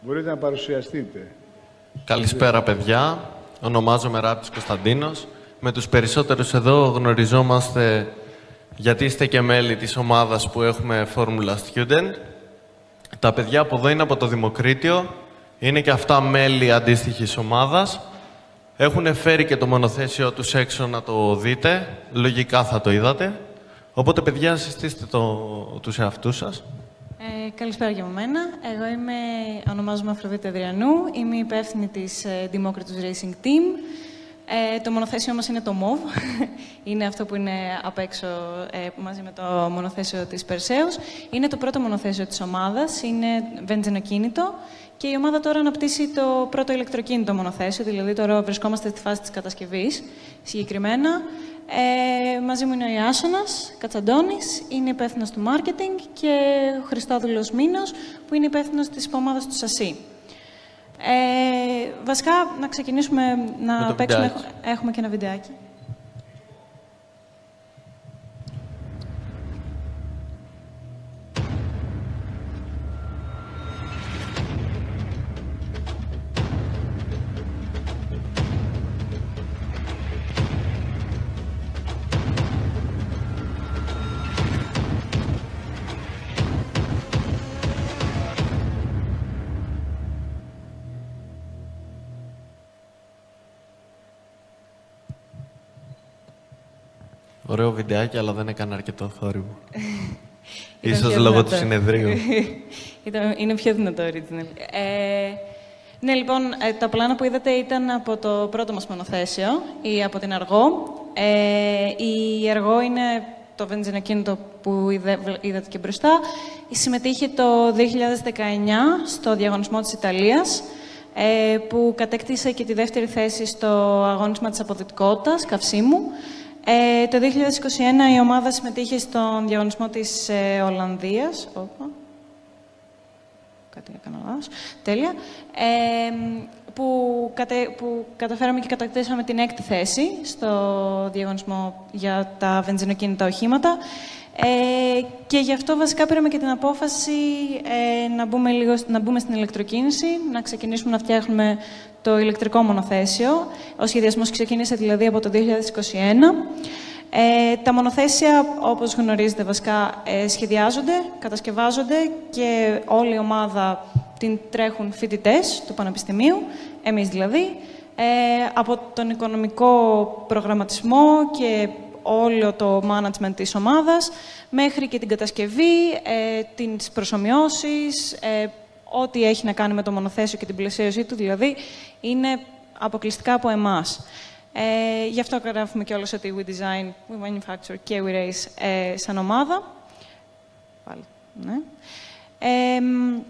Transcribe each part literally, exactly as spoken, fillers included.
Μπορείτε να παρουσιαστείτε. Καλησπέρα, παιδιά. Ονομάζομαι Ράπτης Κωνσταντίνος. Με τους περισσότερους εδώ γνωριζόμαστε γιατί είστε και μέλη της ομάδας που έχουμε Formula Student. Τα παιδιά από εδώ είναι από το Δημοκρίτιο. Είναι και αυτά μέλη αντίστοιχης ομάδας. Έχουν φέρει και το μονοθέσιο τους έξω να το δείτε. Λογικά θα το είδατε. Οπότε, παιδιά, συστήστε το, τους εαυτούς σας. Ε, καλησπέρα για μένα. Εγώ είμαι, ονομάζομαι Αφροδίτη Αδριανού. Είμαι υπεύθυνη της ε, Democritus Racing Team. Ε, το μονοθέσιο μας είναι το μοβ. Είναι αυτό που είναι απ' έξω ε, μαζί με το μονοθέσιο της Perseus. Είναι το πρώτο μονοθέσιο της ομάδας. Είναι βενζινοκίνητο. Και η ομάδα τώρα αναπτύσσει το πρώτο ηλεκτροκίνητο μονοθέσιο. Δηλαδή τώρα βρισκόμαστε στη φάση της κατασκευής συγκεκριμένα. Ε, μαζί μου είναι ο Ιάσονας Κατσαντώνης, είναι υπεύθυνος του marketing, και ο Χριστόδουλος Μήνος, που είναι υπεύθυνος της ομάδας του ΣΑΣΥ. Ε, βασικά, να ξεκινήσουμε να παίξουμε. Έχουμε, έχουμε και ένα βιντεάκι. Ωραίο βιντεάκι, αλλά δεν έκανε αρκετό θόρυβο. Ίσως λόγω του συνεδρίου. Είναι πιο δυνατό original. Ε, ναι, λοιπόν, τα πλάνα που είδατε ήταν από το πρώτο μας μονοθέσιο, ή από την Αργό. Ε, η Αργό είναι το βενζινοκίνητο που είδατε και μπροστά. Συμμετείχε το δύο χιλιάδες δεκαεννιά στο διαγωνισμό της Ιταλίας, ε, που κατέκτησε και τη δεύτερη θέση στο αγώνισμα της αποδοτικότητας καυσίμου. Ε, το δύο χιλιάδες είκοσι ένα η ομάδα συμμετείχε στον διαγωνισμό της ε, Ολλανδίας. Όπα. Κάτι έκανα λάθος. Τέλεια. Ε, που, κατε, που καταφέραμε και κατακτήσαμε την έκτη θέση στο διαγωνισμό για τα βενζινοκίνητα οχήματα. Ε, και γι' αυτό βασικά πήραμε και την απόφαση ε, να, μπούμε λίγο, να μπούμε στην ηλεκτροκίνηση, να ξεκινήσουμε να φτιάχνουμε το ηλεκτρικό μονοθέσιο. Ο σχεδιασμός ξεκίνησε δηλαδή από το δύο χιλιάδες είκοσι ένα. Ε, τα μονοθέσια, όπως γνωρίζετε βασικά, ε, σχεδιάζονται, κατασκευάζονται και όλη η ομάδα την τρέχουν φοιτητές του Πανεπιστημίου, εμείς δηλαδή, ε, από τον οικονομικό προγραμματισμό και όλο το management της ομάδας, μέχρι και την κατασκευή, ε, τις προσομοιώσεις, ε, ό,τι έχει να κάνει με το μονοθέσιο και την πλαισίωσή του, δηλαδή, είναι αποκλειστικά από εμάς. Ε, γι' αυτό γράφουμε και όλος ότι we design, we manufacture και we race ε, σαν ομάδα. Πάλι, ναι. Ε,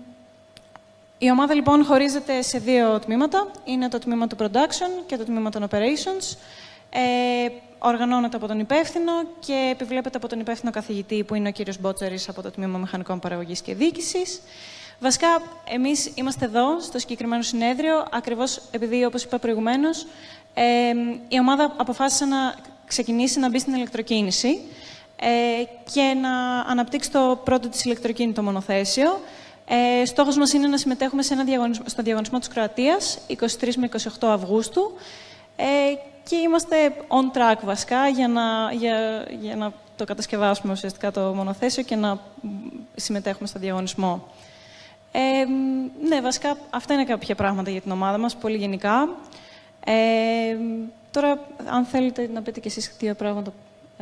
η ομάδα, λοιπόν, χωρίζεται σε δύο τμήματα. Είναι το τμήμα του production και το τμήμα των operations. Ε, οργανώνεται από τον υπεύθυνο και επιβλέπεται από τον υπεύθυνο καθηγητή, που είναι ο κύριος Μπότσαρης από το Τμήμα Μηχανικών Παραγωγής και Διοίκησης. Βασικά, εμείς είμαστε εδώ, στο συγκεκριμένο συνέδριο, ακριβώς επειδή, όπως είπα προηγουμένως, ε, η ομάδα αποφάσισε να ξεκινήσει να μπει στην ηλεκτροκίνηση ε, και να αναπτύξει το πρώτο της ηλεκτροκίνητο μονοθέσιο. Ε, στόχος μας είναι να συμμετέχουμε σε ένα διαγωνισμό, στο διαγωνισμό της Κροατίας, είκοσι τρεις με είκοσι οκτώ Αυγούστου, ε, και είμαστε on track βασικά για να, για, για να το κατασκευάσουμε ουσιαστικά το μονοθέσιο και να συμμετέχουμε στο διαγωνισμό. Ε, ναι, βασικά αυτά είναι κάποια πράγματα για την ομάδα μας, πολύ γενικά. Ε, τώρα, αν θέλετε να πείτε κι εσείς δύο πράγματα. Ε...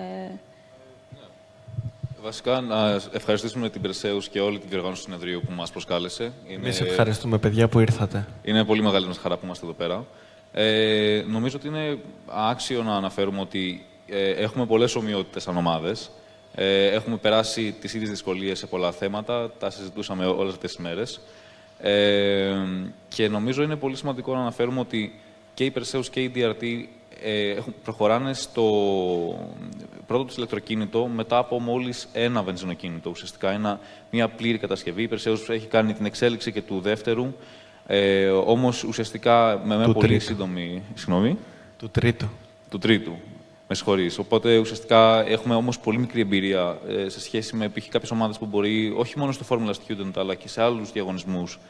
Βασικά, να ευχαριστήσουμε την Perseus και όλη την διοργάνωση του συνεδρίου που μας προσκάλεσε. Εμείς είναι... ευχαριστούμε, παιδιά, που ήρθατε. Είναι πολύ μεγάλη μας χαρά που είμαστε εδώ πέρα. Ε, νομίζω ότι είναι άξιο να αναφέρουμε ότι ε, έχουμε πολλές ομοιότητες σαν ομάδες. Ε, έχουμε περάσει τις ίδιες δυσκολίες σε πολλά θέματα, τα συζητούσαμε όλες αυτές τις μέρες. Ε, και νομίζω είναι πολύ σημαντικό να αναφέρουμε ότι και η Perseus και η ντι αρ τι ε, προχωράνε στο πρώτο τους ηλεκτροκίνητο μετά από μόλις ένα βενζινοκίνητο. Ουσιαστικά ένα, μια πλήρη κατασκευή. Η Perseus έχει κάνει την εξέλιξη και του δεύτερου. Ε, όμως ουσιαστικά με μια πολύ τρίτου. σύντομη. Συγγνώμη. Του τρίτου. Του τρίτου. Με συγχωρείς. Οπότε ουσιαστικά έχουμε όμως πολύ μικρή εμπειρία ε, σε σχέση με π.χ. κάποιες ομάδες που μπορεί όχι μόνο στο Formula Student αλλά και σε άλλους διαγωνισμούς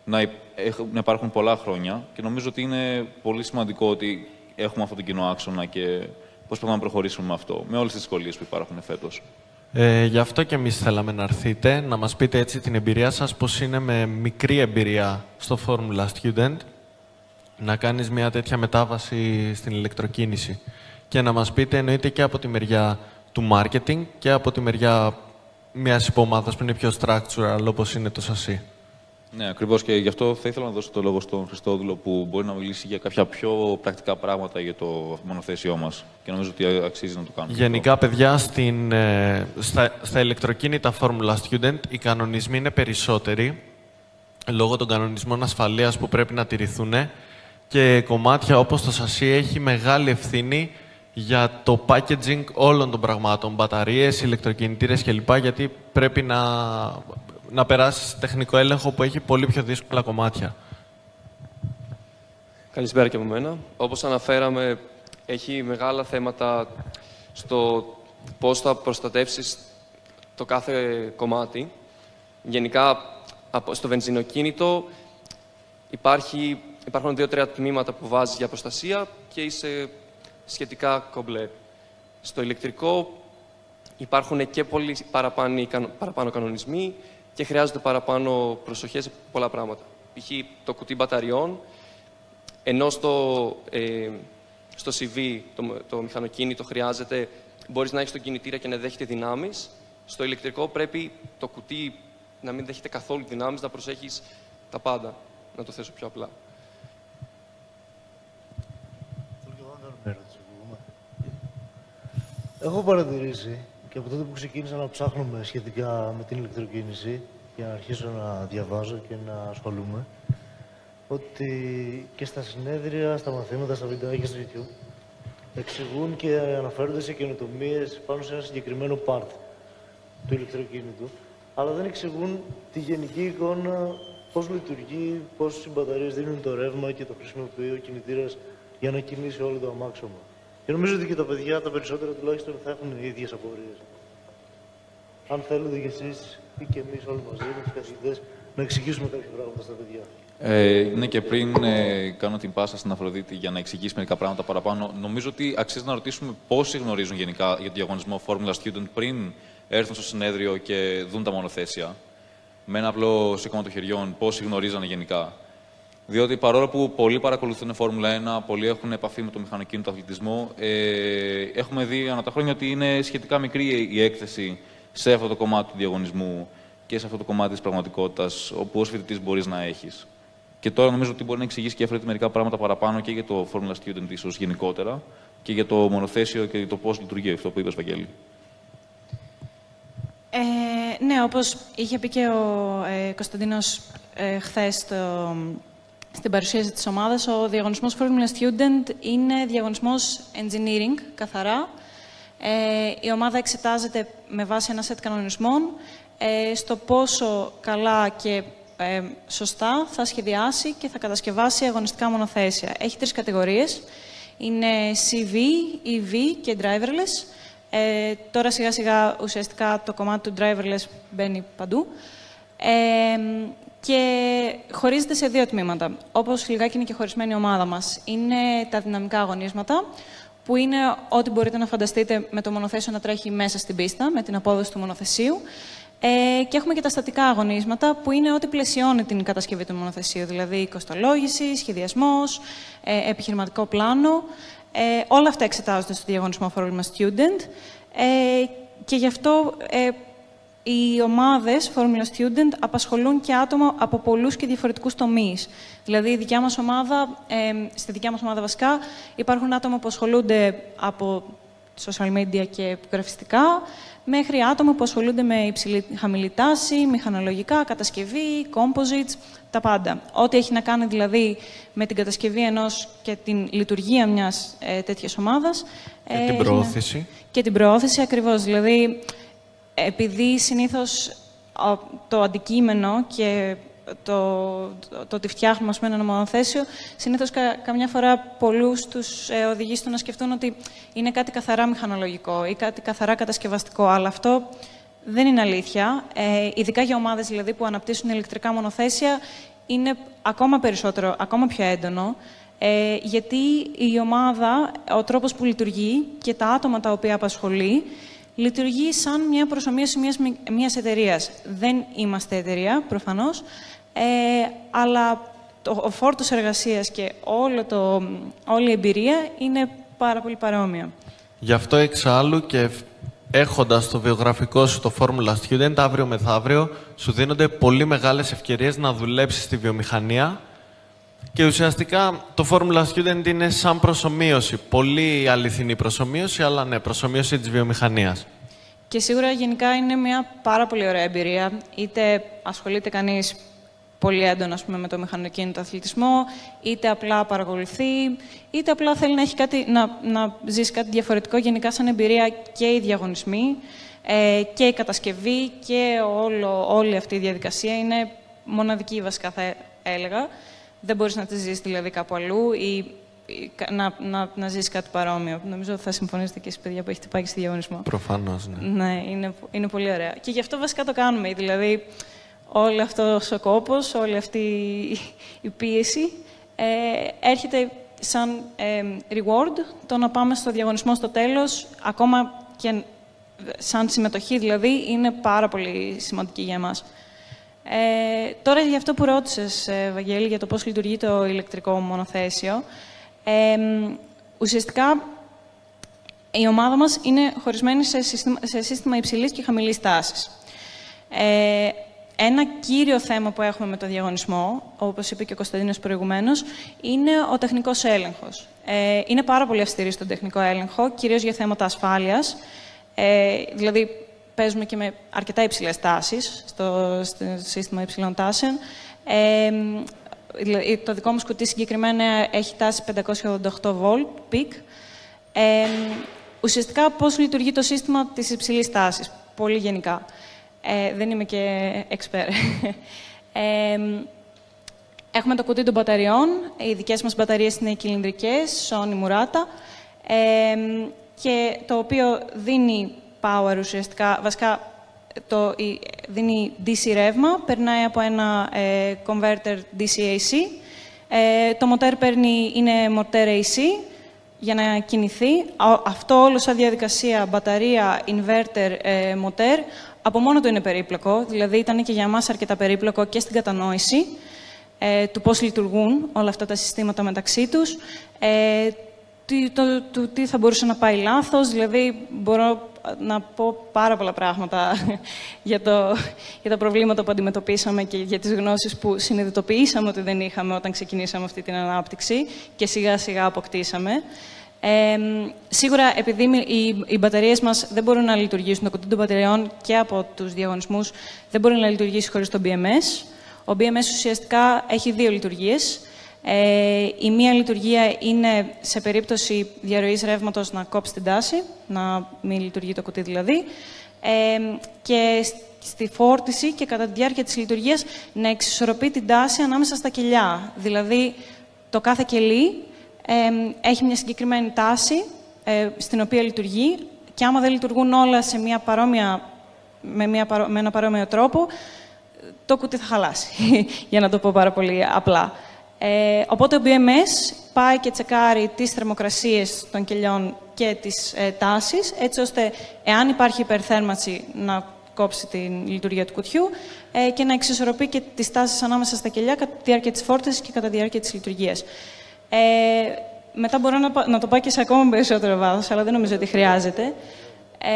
να, να υπάρχουν πολλά χρόνια και νομίζω ότι είναι πολύ σημαντικό ότι έχουμε αυτόν τον κοινό άξονα και πώς πρέπει να προχωρήσουμε με αυτό, με όλες τις δυσκολίες που υπάρχουν φέτος. Ε, γι' αυτό και εμείς θέλαμε να έρθετε, να μας πείτε έτσι την εμπειρία σας, πώς είναι με μικρή εμπειρία στο Formula Student, να κάνεις μια τέτοια μετάβαση στην ηλεκτροκίνηση. Και να μας πείτε, εννοείται και από τη μεριά του marketing και από τη μεριά μιας υπομάδας που είναι πιο structural, όπως είναι το σασί. Ναι, ακριβώς, και γι' αυτό θα ήθελα να δώσω το λόγο στον Χριστόδουλο που μπορεί να μιλήσει για κάποια πιο πρακτικά πράγματα για το μονοθέσιό μας και νομίζω ότι αξίζει να το κάνουμε. Γενικά, παιδιά, στην, ε, στα, στα ηλεκτροκίνητα Formula Student οι κανονισμοί είναι περισσότεροι λόγω των κανονισμών ασφαλείας που πρέπει να τηρηθούν και κομμάτια όπως το σασί έχει μεγάλη ευθύνη για το packaging όλων των πραγμάτων, μπαταρίες, ηλεκτροκινητήρες κλπ. Γιατί πρέπει να, να περάσει σε τεχνικό έλεγχο που έχει πολύ πιο δύσκολα κομμάτια. Καλησπέρα και από μένα. Όπως αναφέραμε, έχει μεγάλα θέματα στο πώς θα προστατεύσεις το κάθε κομμάτι. Γενικά, στο βενζινοκίνητο υπάρχει, υπάρχουν δύο-τρία τμήματα που βάζεις για προστασία και είσαι σχετικά κομπλέ. Στο ηλεκτρικό υπάρχουν και πολλοί παραπάνω, παραπάνω κανονισμοί και χρειάζονται παραπάνω προσοχές σε πολλά πράγματα. Π.χ. το κουτί μπαταριών, ενώ στο, ε, στο σι βι, το, το μηχανοκίνητο, χρειάζεται, μπορείς να έχεις τον κινητήρα και να δέχεται δυνάμεις. Στο ηλεκτρικό πρέπει το κουτί να μην δέχεται καθόλου δυνάμεις, να προσέχεις τα πάντα. Να το θέσω πιο απλά. Έχω παρατηρήσει και από τότε που ξεκίνησα να ψάχνουμε σχετικά με την ηλεκτροκίνηση για να αρχίσω να διαβάζω και να ασχολούμαι, ότι και στα συνέδρια, στα μαθήματα, στα βιντεάκια στο YouTube εξηγούν και αναφέρονται σε καινοτομίες πάνω σε ένα συγκεκριμένο part του ηλεκτροκίνητου, αλλά δεν εξηγούν τη γενική εικόνα, πώς λειτουργεί, πώς οι μπαταρίες δίνουν το ρεύμα και το χρησιμοποιεί ο κινητήρας για να κινήσει όλο το αμάξωμα. Και νομίζω ότι και τα παιδιά, τα περισσότερα τουλάχιστον, θα έχουν οι ίδιες απορίες. Αν θέλετε κι εσείς ή και εμείς όλοι μαζί με τους καθηγητές να εξηγήσουμε κάποια πράγματα στα παιδιά. Ε, ναι, και πριν ε, κάνω την πάσα στην Αφροδίτη για να εξηγήσει μερικά πράγματα παραπάνω, νομίζω ότι αξίζει να ρωτήσουμε πόσοι γνωρίζουν γενικά για τον διαγωνισμό Formula Student πριν έρθουν στο συνέδριο και δουν τα μονοθέσια. Με ένα απλό σήκωμα των χεριών, πόσοι γνωρίζανε γενικά. Διότι παρόλο που πολλοί παρακολουθούν Φόρμουλα ένα, πολλοί έχουν επαφή με το μηχανοκίνητο αθλητισμό, ε, έχουμε δει ανά τα χρόνια ότι είναι σχετικά μικρή η έκθεση σε αυτό το κομμάτι του διαγωνισμού και σε αυτό το κομμάτι της πραγματικότητας, όπου ως φοιτητής μπορείς να έχεις. Και τώρα νομίζω ότι μπορεί να εξηγήσει και αυτή μερικά πράγματα παραπάνω και για το Formula Student ίσως γενικότερα και για το μονοθέσιο και το πώς λειτουργεί αυτό που είπες, Βαγγέλη. Ε, ναι, όπως είχε πει και ο ε, Κωνσταντίνος ε, χθες στο, στην παρουσίαση της ομάδας, ο διαγωνισμός Formula Student είναι διαγωνισμός engineering, καθαρά. Ε, η ομάδα εξετάζεται με βάση ένα σετ κανονισμών ε, στο πόσο καλά και ε, σωστά θα σχεδιάσει και θα κατασκευάσει αγωνιστικά μονοθέσια. Έχει τρεις κατηγορίες. Είναι σι βι, ι βι και driverless. Ε, τώρα σιγά σιγά ουσιαστικά το κομμάτι του driverless μπαίνει παντού. Ε, και χωρίζεται σε δύο τμήματα. Όπως λιγάκι είναι και χωρισμένη η ομάδα μας. Είναι τα δυναμικά αγωνίσματα, που είναι ό,τι μπορείτε να φανταστείτε με το μονοθέσιο να τρέχει μέσα στην πίστα, με την απόδοση του μονοθεσίου. Ε, και έχουμε και τα στατικά αγωνίσματα, που είναι ό,τι πλαισιώνει την κατασκευή του μονοθεσίου, δηλαδή κοστολόγηση, σχεδιασμός, ε, επιχειρηματικό πλάνο. Ε, όλα αυτά εξετάζονται στο διαγωνισμό Formula Student ε, και γι' αυτό ε, οι ομάδες Formula Student απασχολούν και άτομα από πολλούς και διαφορετικούς τομείς. Δηλαδή, η δικιά μας ομάδα, ε, στη δικιά μας ομάδα βασικά υπάρχουν άτομα που ασχολούνται από social media και γραφιστικά, μέχρι άτομα που ασχολούνται με υψηλή χαμηλή τάση, μηχανολογικά, κατασκευή, composites, τα πάντα. Ό,τι έχει να κάνει δηλαδή με την κατασκευή ενός και την λειτουργία μιας ε, τέτοιας ομάδας. Και ε, την προώθηση. Να... Και την προώθηση, ακριβώς. Δηλαδή, επειδή συνήθως το αντικείμενο και το, το, το ότι φτιάχνουμε με ένα μονοθέσιο, συνήθως κα, καμιά φορά πολλούς τους ε, οδηγεί στο να σκεφτούν ότι είναι κάτι καθαρά μηχανολογικό ή κάτι καθαρά κατασκευαστικό, αλλά αυτό δεν είναι αλήθεια. Ε, ειδικά για ομάδες δηλαδή, που αναπτύσσουν ηλεκτρικά μονοθέσια, είναι ακόμα περισσότερο, ακόμα πιο έντονο, ε, γιατί η ομάδα, ο τρόπος που λειτουργεί και τα άτομα τα οποία απασχολεί, λειτουργεί σαν μια προσομοίωση μιας, μιας εταιρείας. Δεν είμαστε εταιρεία, προφανώς, ε, αλλά το, ο φόρτος εργασίας και όλο το, όλη η εμπειρία είναι πάρα πολύ παρόμοια. Γι' αυτό εξάλλου και έχοντας το βιογραφικό σου το Formula Student, αύριο μεθαύριο σου δίνονται πολύ μεγάλες ευκαιρίες να δουλέψεις στη βιομηχανία και ουσιαστικά το Formula Student είναι σαν προσομοίωση. Πολύ αληθινή προσομοίωση, αλλά ναι, προσομοίωση της βιομηχανίας. Και σίγουρα γενικά είναι μια πάρα πολύ ωραία εμπειρία. Είτε ασχολείται κανείς πολύ έντονα, ας πούμε, με το μηχανοκίνητο αθλητισμό, είτε απλά παρακολουθεί, είτε απλά θέλει να, έχει κάτι, να, να ζήσει κάτι διαφορετικό. Γενικά, σαν εμπειρία και οι διαγωνισμοί ε, και η κατασκευή και όλο, όλη αυτή η διαδικασία είναι μοναδική, βασικά, θα έλεγα. Δεν μπορείς να τη ζήσεις δηλαδή κάπου αλλού ή, ή να, να, να ζήσεις κάτι παρόμοιο. Νομίζω ότι θα συμφωνήσετε και εσείς, παιδιά, που έχετε πάει και στη διαγωνισμό. Προφανώς, ναι. Ναι, είναι, είναι πολύ ωραία. Και γι' αυτό βασικά το κάνουμε. Δηλαδή, όλο αυτός ο κόπος, όλη αυτή η πίεση ε, έρχεται σαν ε, reward το να πάμε στο διαγωνισμό στο τέλος, ακόμα και σαν συμμετοχή δηλαδή, είναι πάρα πολύ σημαντική για εμάς. Ε, τώρα, για αυτό που ρώτησες, ε, Βαγγέλη, για το πώς λειτουργεί το ηλεκτρικό μονοθέσιο, ε, ουσιαστικά η ομάδα μας είναι χωρισμένη σε σύστημα, σε σύστημα υψηλής και χαμηλής τάσης. Ε, Ένα κύριο θέμα που έχουμε με το διαγωνισμό, όπως είπε και ο Κωνσταντίνος προηγουμένως, είναι ο τεχνικός έλεγχος. Ε, είναι πάρα πολύ αυστηρή στον τεχνικό έλεγχο, κυρίως για θέματα ασφάλειας. Ε, δηλαδή, παίζουμε και με αρκετά υψηλές τάσεις στο, στο σύστημα υψηλών τάσεων. Ε, δηλαδή, το δικό μου κουτί συγκεκριμένα έχει τάση πεντακόσια ογδόντα οκτώ βολτ, πικ. Ε, ουσιαστικά, πώς λειτουργεί το σύστημα της υψηλής τάσης, πολύ γενικά. Ε, δεν είμαι και expert. ε, έχουμε το κουτί των μπαταριών. Οι δικές μας μπαταρίες είναι οι κυλινδρικές, Sony Murata, ε, και το οποίο δίνει power ουσιαστικά, βασικά το, η, δίνει ντι σι ρεύμα, περνάει από ένα ε, converter ντι σι έι σι. Ε, το μοτέρ παίρνει, είναι μοτέρ έι σι για να κινηθεί. Αυτό όλο σαν διαδικασία, μπαταρία, inverter, ε, μοτέρ, από μόνο του είναι περίπλοκο, δηλαδή ήταν και για εμάς αρκετά περίπλοκο και στην κατανόηση ε, του πώς λειτουργούν όλα αυτά τα συστήματα μεταξύ τους, ε, τι, το, το, τι θα μπορούσε να πάει λάθος, δηλαδή μπορώ να πω πάρα πολλά πράγματα για, το, για τα προβλήματα που αντιμετωπίσαμε και για τις γνώσεις που συνειδητοποιήσαμε ότι δεν είχαμε όταν ξεκινήσαμε αυτή την ανάπτυξη και σιγά σιγά αποκτήσαμε. Ε, σίγουρα, επειδή οι, οι μπαταρίες μας δεν μπορούν να λειτουργήσουν, το κουτί των μπαταριών και από τους διαγωνισμούς δεν μπορεί να λειτουργήσει χωρίς το μπι εμ ες. Ο μπι εμ ες ουσιαστικά έχει δύο λειτουργίες. Ε, η μία λειτουργία είναι σε περίπτωση διαρροής ρεύματος να κόψει την τάση, να μην λειτουργεί το κουτί δηλαδή, ε, και στη φόρτιση και κατά τη διάρκεια της λειτουργίας να εξισορροπεί την τάση ανάμεσα στα κελιά. Δηλαδή, το κάθε κελί Ε, έχει μια συγκεκριμένη τάση ε, στην οποία λειτουργεί και άμα δεν λειτουργούν όλα σε μια παρόμοια, με, μια, με ένα παρόμοιο τρόπο, το κουτί θα χαλάσει, για να το πω πάρα πολύ απλά. Ε, οπότε ο μπι εμ ες πάει και τσεκάρει τις θερμοκρασίες των κελιών και τις ε, τάσεις, έτσι ώστε εάν υπάρχει υπερθέρμανση να κόψει την λειτουργία του κουτιού ε, και να εξισορροπεί και τις τάσεις ανάμεσα στα κελιά κατά τη διάρκεια της φόρτισης και κατά τη διάρκεια της λειτουργίας. Ε, μετά μπορώ να, να το πάω και σε ακόμα περισσότερο βάθος, αλλά δεν νομίζω ότι χρειάζεται. Ε,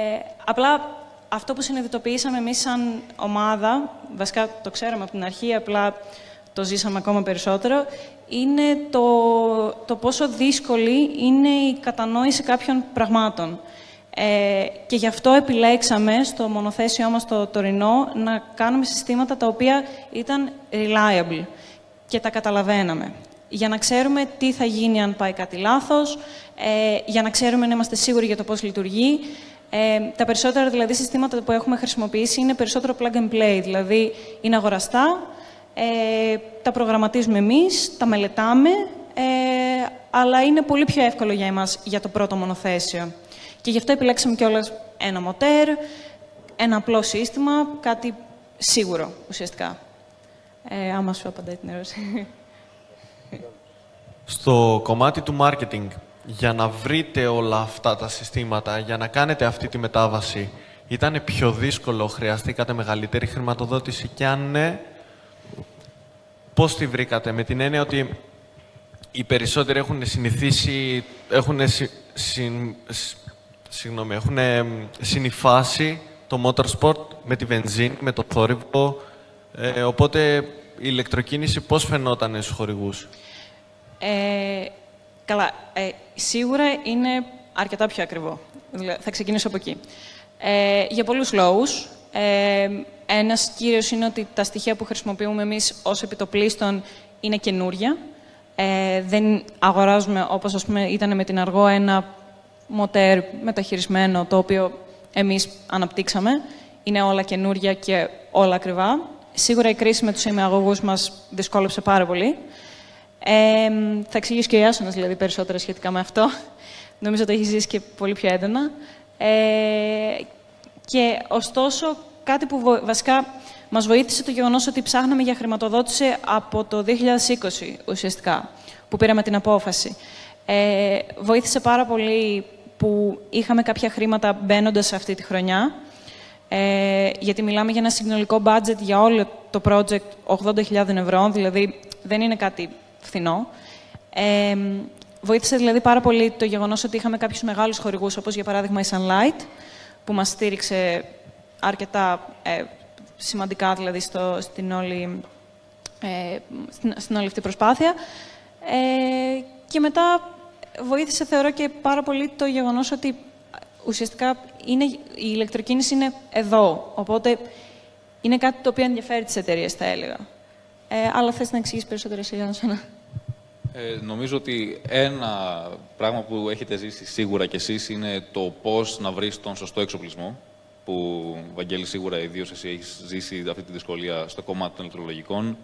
απλά αυτό που συνειδητοποιήσαμε εμείς σαν ομάδα, βασικά το ξέραμε από την αρχή, απλά το ζήσαμε ακόμα περισσότερο, είναι το, το πόσο δύσκολη είναι η κατανόηση κάποιων πραγμάτων. Ε, και γι' αυτό επιλέξαμε στο μονοθέσιό μας το τωρινό να κάνουμε συστήματα τα οποία ήταν reliable και τα καταλαβαίναμε. Για να ξέρουμε τι θα γίνει αν πάει κάτι λάθος, ε, για να ξέρουμε να είμαστε σίγουροι για το πώς λειτουργεί. Ε, τα περισσότερα δηλαδή συστήματα που έχουμε χρησιμοποιήσει είναι περισσότερο plug and play, δηλαδή είναι αγοραστά, ε, τα προγραμματίζουμε εμείς, τα μελετάμε, ε, αλλά είναι πολύ πιο εύκολο για εμάς για το πρώτο μονοθέσιο. Και γι' αυτό επιλέξαμε κιόλας ένα μοτέρ, ένα απλό σύστημα, κάτι σίγουρο ουσιαστικά. Ε, άμα σου απαντάει την ερώτηση. Στο κομμάτι του marketing, για να βρείτε όλα αυτά τα συστήματα, για να κάνετε αυτή τη μετάβαση, ήταν πιο δύσκολο, χρειαστήκατε μεγαλύτερη χρηματοδότηση και αν ναι, πώς τη βρήκατε? Με την έννοια ότι οι περισσότεροι έχουν συνηθίσει, έχουν, συ, συ, συγγνώμη, έχουν συνυφάσει το motorsport με τη βενζίνη, με το θόρυβο, ε, οπότε η ηλεκτροκίνηση πώς φαινόταν στους χορηγούς? Ε, καλά, ε, σίγουρα είναι αρκετά πιο ακριβό. Δηλαδή, θα ξεκινήσω από εκεί. Ε, για πολλούς λόγους. Ε, ένας κύριος είναι ότι τα στοιχεία που χρησιμοποιούμε εμείς ως επιτοπλίστων είναι καινούρια. Ε, δεν αγοράζουμε, όπως ας πούμε, ήταν με την Αργό, ένα μοτέρ μεταχειρισμένο, το οποίο εμείς αναπτύξαμε. Είναι όλα καινούρια και όλα ακριβά. Σίγουρα η κρίση με τους ημιαγωγούς μας δυσκόλεψε πάρα πολύ. Ε, θα εξηγήσει και ο Ιάσονας, δηλαδή, περισσότερα σχετικά με αυτό. Νομίζω ότι έχει ζήσει και πολύ πιο έντονα. Ε, και ωστόσο, κάτι που βο... βασικά μας βοήθησε το γεγονός ότι ψάχναμε για χρηματοδότηση από το δύο χιλιάδες είκοσι, ουσιαστικά, που πήραμε την απόφαση. Ε, βοήθησε πάρα πολύ που είχαμε κάποια χρήματα μπαίνοντας σε αυτή τη χρονιά, ε, γιατί μιλάμε για ένα συνολικό budget για όλο το project ογδόντα χιλιάδες ευρώ, δηλαδή δεν είναι κάτι φθηνό. Ε, βοήθησε δηλαδή πάρα πολύ το γεγονός ότι είχαμε κάποιους μεγάλους χορηγούς, όπως για παράδειγμα η Sunlight, που μας στήριξε αρκετά ε, σημαντικά δηλαδή, στο, στην, όλη, ε, στην, στην όλη αυτή προσπάθεια. Ε, και μετά βοήθησε, θεωρώ, και πάρα πολύ το γεγονός ότι ουσιαστικά είναι, η ηλεκτροκίνηση είναι εδώ. Οπότε είναι κάτι το οποίο ενδιαφέρει τις εταιρείες, θα έλεγα. Ε, αλλά θες να εξηγήσεις περισσότερο εσύ, Γιάννη? Ε, νομίζω ότι ένα πράγμα που έχετε ζήσει σίγουρα κι εσείς είναι το πώς να βρεις τον σωστό εξοπλισμό, που, Βαγγέλη, σίγουρα ιδίως εσύ έχεις ζήσει αυτή τη δυσκολία στο κομμάτι των ηλεκτρολογικών,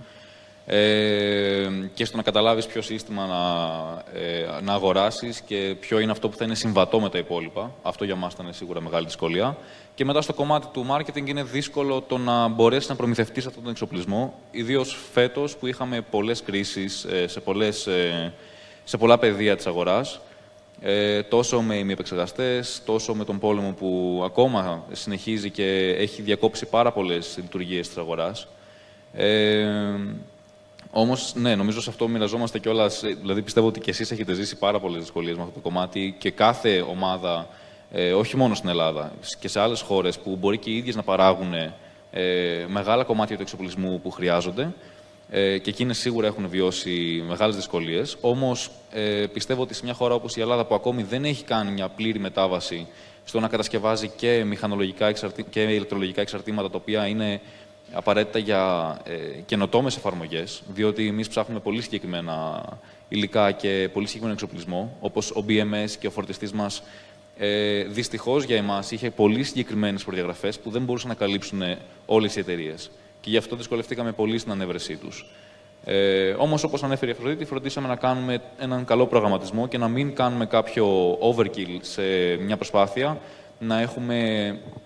ε, και στο να καταλάβεις ποιο σύστημα να, ε, να αγοράσεις και ποιο είναι αυτό που θα είναι συμβατό με τα υπόλοιπα. Αυτό για μας ήταν σίγουρα μεγάλη δυσκολία. Και μετά στο κομμάτι του marketing είναι δύσκολο το να μπορέσεις να προμηθευτείς αυτόν τον εξοπλισμό, ιδίως φέτος που είχαμε πολλές κρίσεις ε, σε, πολλές, ε, σε πολλά πεδία της αγοράς. Ε, τόσο με ημιεπεξεργαστές, τόσο με τον πόλεμο που ακόμα συνεχίζει και έχει διακόψει πάρα πολλές λειτουργίες της αγοράς. Ε, όμως, ναι, νομίζω σε αυτό μοιραζόμαστε κιόλας. Δηλαδή, πιστεύω ότι κι εσείς έχετε ζήσει πάρα πολλές δυσκολίες με αυτό το κομμάτι και κάθε ομάδα, ε, όχι μόνο στην Ελλάδα, και σε άλλες χώρες που μπορεί και οι ίδιες να παράγουν ε, μεγάλα κομμάτια του εξοπλισμού που χρειάζονται. Ε, και εκείνες σίγουρα έχουν βιώσει μεγάλες δυσκολίες. Όμως, ε, πιστεύω ότι σε μια χώρα όπως η Ελλάδα, που ακόμη δεν έχει κάνει μια πλήρη μετάβαση στο να κατασκευάζει και μηχανολογικά εξαρτη... και ηλεκτρολογικά εξαρτήματα, τα οποία είναι απαραίτητα για ε, καινοτόμες εφαρμογές, διότι εμείς ψάχνουμε πολύ συγκεκριμένα υλικά και πολύ συγκεκριμένο εξοπλισμό, όπως ο μπι εμ ες και ο φορτιστής μας, ε, δυστυχώς για εμάς είχε πολύ συγκεκριμένες προδιαγραφές που δεν μπορούσαν να καλύψουν όλες οι εταιρείες. Και γι' αυτό δυσκολευτήκαμε πολύ στην ανέβρεσή τους. Ε, όμως, όπως ανέφερε η Αφροδίτη, φροντίσαμε να κάνουμε έναν καλό προγραμματισμό και να μην κάνουμε κάποιο overkill σε μια προσπάθεια, να έχουμε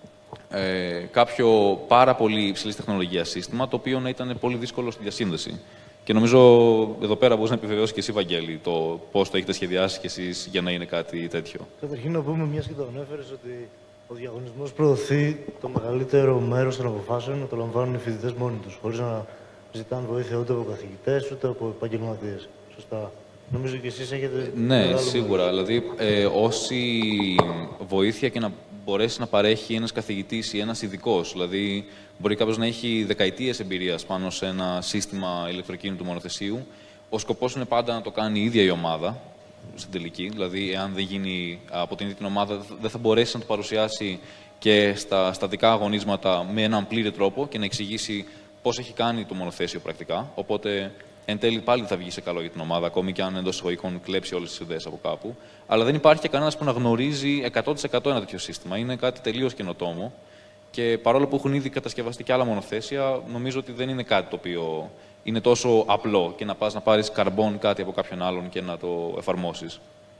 ε, κάποιο πάρα πολύ υψηλής τεχνολογίας σύστημα, το οποίο να ήταν πολύ δύσκολο στη διασύνδεση. Και νομίζω εδώ πέρα μπορείς να επιβεβαιώσεις και εσύ, Βαγγέλη, το πώς το έχετε σχεδιάσει κι εσείς για να είναι κάτι τέτοιο. Καταρχήν, να πούμε, μιας και το ανέφερες, ότι ο διαγωνισμός προωθεί το μεγαλύτερο μέρος των αποφάσεων να το λαμβάνουν οι φοιτητές μόνοι τους, χωρίς να ζητάνε βοήθεια ούτε από καθηγητές ούτε από επαγγελματίες. Σωστά. Νομίζω και εσείς έχετε. Ναι, σίγουρα. Μέρος. Δηλαδή, ε, όση βοήθεια και να μπορέσει να παρέχει ένας καθηγητής ή ένας ειδικός. Δηλαδή, μπορεί κάποιος να έχει δεκαετίες εμπειρίας πάνω σε ένα σύστημα ηλεκτροκίνητου μονοθεσίου. Ο σκοπός είναι πάντα να το κάνει η ίδια η ομάδα στην τελική. Δηλαδή, εάν δεν γίνει από την ίδια την ομάδα, δεν θα μπορέσει να το παρουσιάσει και στα στατικά αγωνίσματα με έναν πλήρη τρόπο και να εξηγήσει πώς έχει κάνει το μονοθέσιο πρακτικά. Οπότε, εν τέλει, πάλι θα βγει σε καλό για την ομάδα, ακόμη και αν εντός εισαγωγικών κλέψει όλες τις ιδέες από κάπου. Αλλά δεν υπάρχει και κανένας που να γνωρίζει εκατό τοις εκατό ένα τέτοιο σύστημα. Είναι κάτι τελείως καινοτόμο. Και παρόλο που έχουν ήδη κατασκευαστεί και άλλα μονοθέσια, νομίζω ότι δεν είναι κάτι το οποίο είναι τόσο απλό και να πας να πάρεις καρμπόν κάτι από κάποιον άλλον και να το εφαρμόσεις.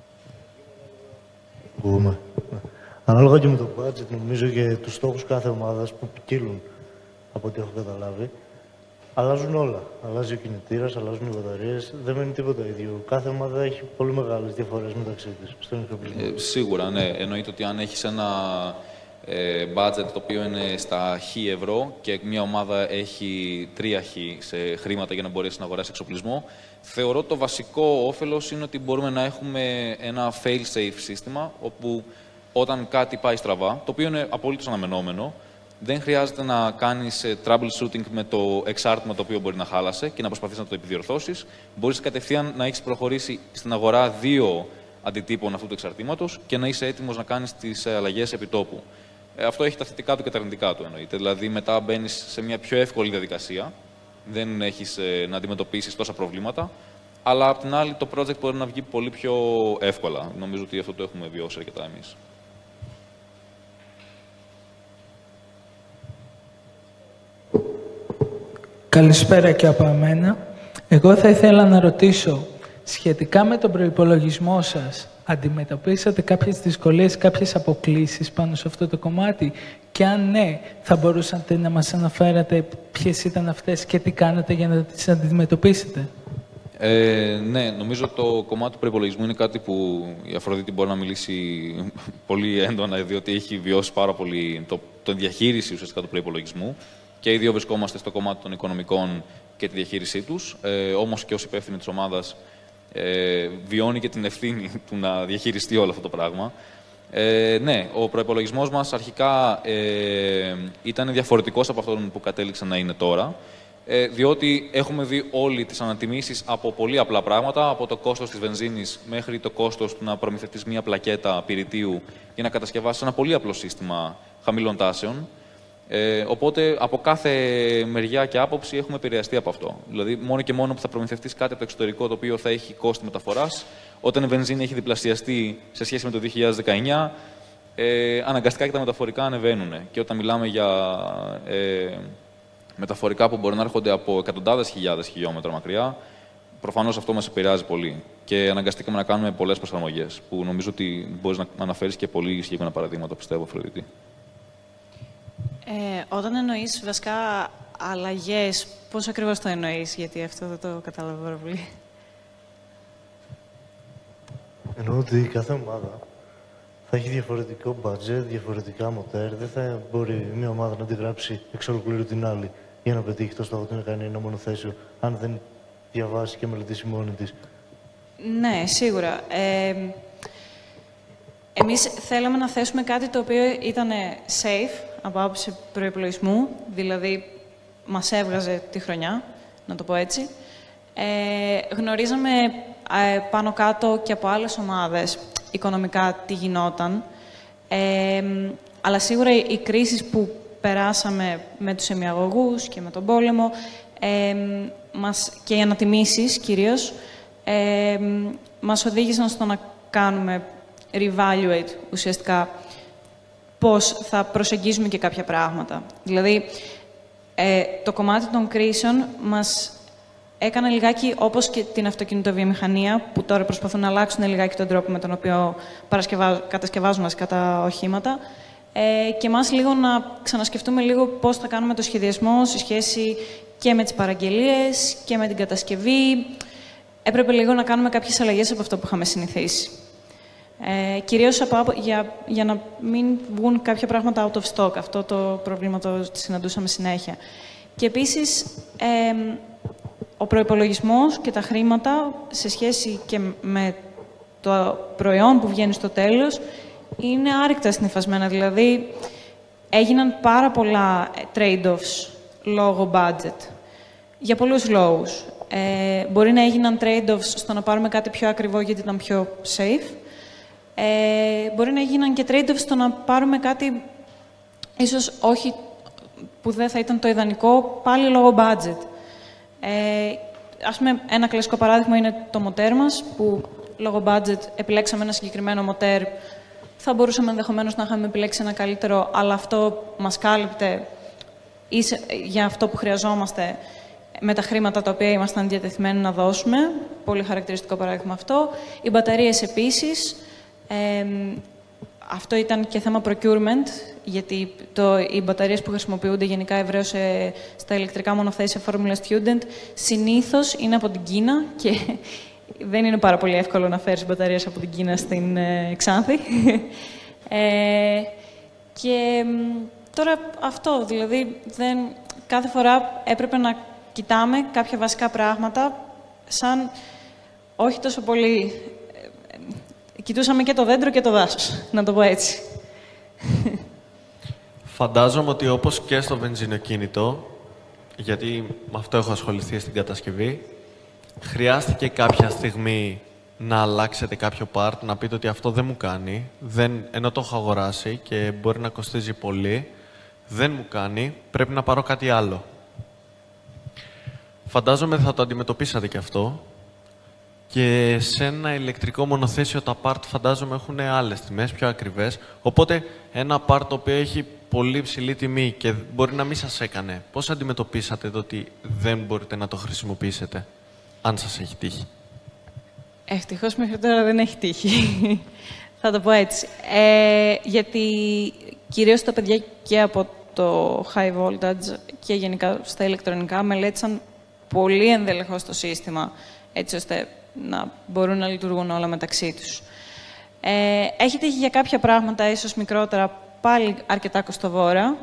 Μπορούμε. Ανάλογα και με το budget, νομίζω, και τους στόχους κάθε ομάδας που ποικίλουν από ό,τι έχω καταλάβει, αλλάζουν όλα. Αλλάζει ο κινητήρας, αλλάζουν οι μπαταρίες, δεν μένει τίποτα ίδιο. Κάθε ομάδα έχει πολύ μεγάλες διαφορές μεταξύ της στον εξοπλισμό. Ε, σίγουρα, ναι. Εννοείται ότι αν έχεις ένα ε, budget το οποίο είναι στα χ ευρώ και μια ομάδα έχει τρία χ σε χρήματα για να μπορέσει να αγοράσει εξοπλισμό, θεωρώ το βασικό όφελος είναι ότι μπορούμε να έχουμε ένα fail-safe σύστημα, όπου όταν κάτι πάει στραβά, το οποίο είναι απολύτως αναμενόμενο, δεν χρειάζεται να κάνεις troubleshooting με το εξάρτημα το οποίο μπορεί να χάλασε και να προσπαθείς να το επιδιορθώσεις. Μπορείς κατευθείαν να έχεις προχωρήσει στην αγορά δύο αντιτύπων αυτού του εξαρτήματος και να είσαι έτοιμος να κάνεις τις αλλαγές επιτόπου. Αυτό έχει τα θετικά του και τα αρνητικά του, εννοείται. Δηλαδή, μετά μπαίνεις σε μια πιο εύκολη διαδικασία, δεν έχεις να αντιμετωπίσεις τόσα προβλήματα, αλλά απ' την άλλη το project μπορεί να βγει πολύ πιο εύκολα. Νομίζω ότι αυτό το έχουμε βιώσει αρκετά εμείς. Καλησπέρα και από εμένα. Εγώ θα ήθελα να ρωτήσω, σχετικά με τον προϋπολογισμό σας, αντιμετωπίσατε κάποιες δυσκολίες, κάποιες αποκλίσεις πάνω σε αυτό το κομμάτι? Και αν ναι, θα μπορούσατε να μας αναφέρατε ποιες ήταν αυτές και τι κάνατε για να τις αντιμετωπίσετε? Ε, ναι, νομίζω το κομμάτι του προϋπολογισμού είναι κάτι που η Αφροδίτη μπορεί να μιλήσει πολύ έντονα, διότι έχει βιώσει πάρα πολύ το, το διαχείριση ουσιαστικά του προϋπολογισμού. Και οι δύο βρισκόμαστε στο κομμάτι των οικονομικών και τη διαχείρισή τους. Ε, όμως και ως υπεύθυνη της ομάδας ε, βιώνει και την ευθύνη του να διαχειριστεί όλο αυτό το πράγμα. Ε, ναι, ο προϋπολογισμός μας αρχικά ε, ήταν διαφορετικός από αυτόν που κατέληξε να είναι τώρα. Ε, διότι έχουμε δει όλοι τις ανατιμήσεις από πολύ απλά πράγματα, από το κόστος της βενζίνης μέχρι το κόστος του να προμηθευτείς μία πλακέτα πυρητίου για να κατασκευάσεις ένα πολύ απλό σύστημα χαμηλών τάσεων. Ε, οπότε, από κάθε μεριά και άποψη έχουμε επηρεαστεί από αυτό. Δηλαδή, μόνο και μόνο που θα προμηθευτείς κάτι από το εξωτερικό το οποίο θα έχει κόστη μεταφοράς, όταν η βενζίνη έχει διπλασιαστεί σε σχέση με το δύο χιλιάδες δεκαεννιά, ε, αναγκαστικά και τα μεταφορικά ανεβαίνουν. Και όταν μιλάμε για ε, μεταφορικά που μπορεί να έρχονται από εκατοντάδες χιλιάδες χιλιόμετρα μακριά, προφανώς αυτό μας επηρεάζει πολύ. Και αναγκαστήκαμε να κάνουμε πολλές προσαρμογές, που νομίζω ότι μπορείς να αναφέρεις και πολύ συγκεκριμένα παραδείγματα, πιστεύω, Αφροδίτη. Ε, όταν εννοείς βασικά αλλαγές, πώς ακριβώς το εννοείς, γιατί αυτό δεν το κατάλαβα πάρα πολύ. Εννοώ ότι κάθε ομάδα θα έχει διαφορετικό budget, διαφορετικά μοτέρ. Δεν θα μπορεί μια ομάδα να αντιγράψει εξ ολοκλήρου την άλλη για να πετύχει το στόχο του να κάνει ένα μονοθέσιο, αν δεν διαβάσει και μελετήσει μόνη της. Ναι, σίγουρα. Ε, εμείς θέλαμε να θέσουμε κάτι το οποίο ήταν safe από άποψη προϋπολογισμού, δηλαδή μας έβγαζε τη χρονιά, να το πω έτσι. Ε, γνωρίζαμε ε, πάνω κάτω και από άλλες ομάδες οικονομικά τι γινόταν, ε, αλλά σίγουρα οι, οι κρίσεις που περάσαμε με τους εμιαγωγούς και με τον πόλεμο ε, μας, και οι ανατιμήσεις κυρίως, ε, μας οδήγησαν στο να κάνουμε reevaluate ουσιαστικά πώς θα προσεγγίζουμε και κάποια πράγματα. Δηλαδή, ε, το κομμάτι των κρίσεων μας έκανε λιγάκι, όπως και την αυτοκινητοβιομηχανία, που τώρα προσπαθούν να αλλάξουν λιγάκι τον τρόπο με τον οποίο κατασκευάζουν βασικά τα οχήματα, ε, και εμάς λίγο να ξανασκεφτούμε λίγο πώς θα κάνουμε το σχεδιασμό σε σχέση και με τις παραγγελίες και με την κατασκευή. Έπρεπε λίγο να κάνουμε κάποιες αλλαγές από αυτό που είχαμε συνηθίσει. Ε, κυρίως από, για, για να μην βγουν κάποια πράγματα out of stock. Αυτό το πρόβλημα το συναντούσαμε συνέχεια. Και επίσης, ε, ο προϋπολογισμός και τα χρήματα σε σχέση και με το προϊόν που βγαίνει στο τέλος είναι άρρηκτα συνυφασμένα. Δηλαδή, έγιναν πάρα πολλά trade-offs λόγω budget. Για πολλούς λόγους. Ε, μπορεί να έγιναν trade-offs στο να πάρουμε κάτι πιο ακριβό γιατί ήταν πιο safe. Ε, μπορεί να έγιναν και trade-offs στο να πάρουμε κάτι ίσως όχι που δεν θα ήταν το ιδανικό, πάλι λόγω budget. Ε, ας πούμε, ένα κλασικό παράδειγμα είναι το μοτέρ μας, που λόγω budget επιλέξαμε ένα συγκεκριμένο μοτέρ. Θα μπορούσαμε ενδεχομένως να είχαμε επιλέξει ένα καλύτερο, αλλά αυτό μας κάλυπτε για αυτό που χρειαζόμαστε με τα χρήματα τα οποία ήμασταν διατεθειμένοι να δώσουμε. Πολύ χαρακτηριστικό παράδειγμα αυτό. Οι μπαταρίες επίσης. Ε, αυτό ήταν και θέμα procurement. γιατί το, οι μπαταρίες που χρησιμοποιούνται γενικά ευρέως ε, στα ηλεκτρικά μονοθέσια Formula Student συνήθως είναι από την Κίνα και δεν είναι πάρα πολύ εύκολο να φέρεις μπαταρίες από την Κίνα στην ε, Ξάνθη. ε, και τώρα αυτό, δηλαδή, δεν, κάθε φορά έπρεπε να κοιτάμε κάποια βασικά πράγματα σαν όχι τόσο πολύ... Κοιτούσαμε και το δέντρο και το δάσος, να το πω έτσι. Φαντάζομαι ότι όπως και στο βενζινοκίνητο, γιατί με αυτό έχω ασχοληθεί στην κατασκευή, χρειάστηκε κάποια στιγμή να αλλάξετε κάποιο part, να πείτε ότι αυτό δεν μου κάνει, δεν, ενώ το έχω αγοράσει και μπορεί να κοστίζει πολύ, δεν μου κάνει, πρέπει να πάρω κάτι άλλο. Φαντάζομαι θα το αντιμετωπίσατε και αυτό. Και σε ένα ηλεκτρικό μονοθέσιο τα part φαντάζομαι έχουν άλλες τιμές, πιο ακριβές. Οπότε ένα part το οποίο έχει πολύ ψηλή τιμή και μπορεί να μην σας έκανε, πώς αντιμετωπίσατε το ότι δεν μπορείτε να το χρησιμοποιήσετε, αν σας έχει τύχει? Ευτυχώς μέχρι τώρα δεν έχει τύχει. Θα το πω έτσι. Ε, γιατί κυρίως τα παιδιά και από το high voltage και γενικά στα ηλεκτρονικά μελέτησαν πολύ ενδελεχώς το σύστημα, έτσι ώστε να μπορούν να λειτουργούν όλα μεταξύ τους. Ε, έχει τύχει για κάποια πράγματα, ίσως μικρότερα, πάλι αρκετά κοστοβόρα.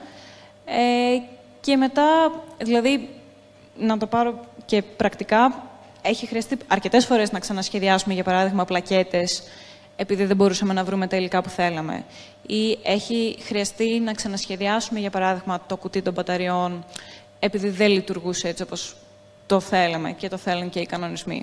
Ε, και μετά, δηλαδή, να το πάρω και πρακτικά, έχει χρειαστεί αρκετές φορές να ξανασχεδιάσουμε, για παράδειγμα, πλακέτες, επειδή δεν μπορούσαμε να βρούμε τα υλικά που θέλαμε. Ή έχει χρειαστεί να ξανασχεδιάσουμε, για παράδειγμα, το κουτί των μπαταριών, επειδή δεν λειτουργούσε έτσι όπως το θέλαμε και το θέλουν και οι κανονισμοί.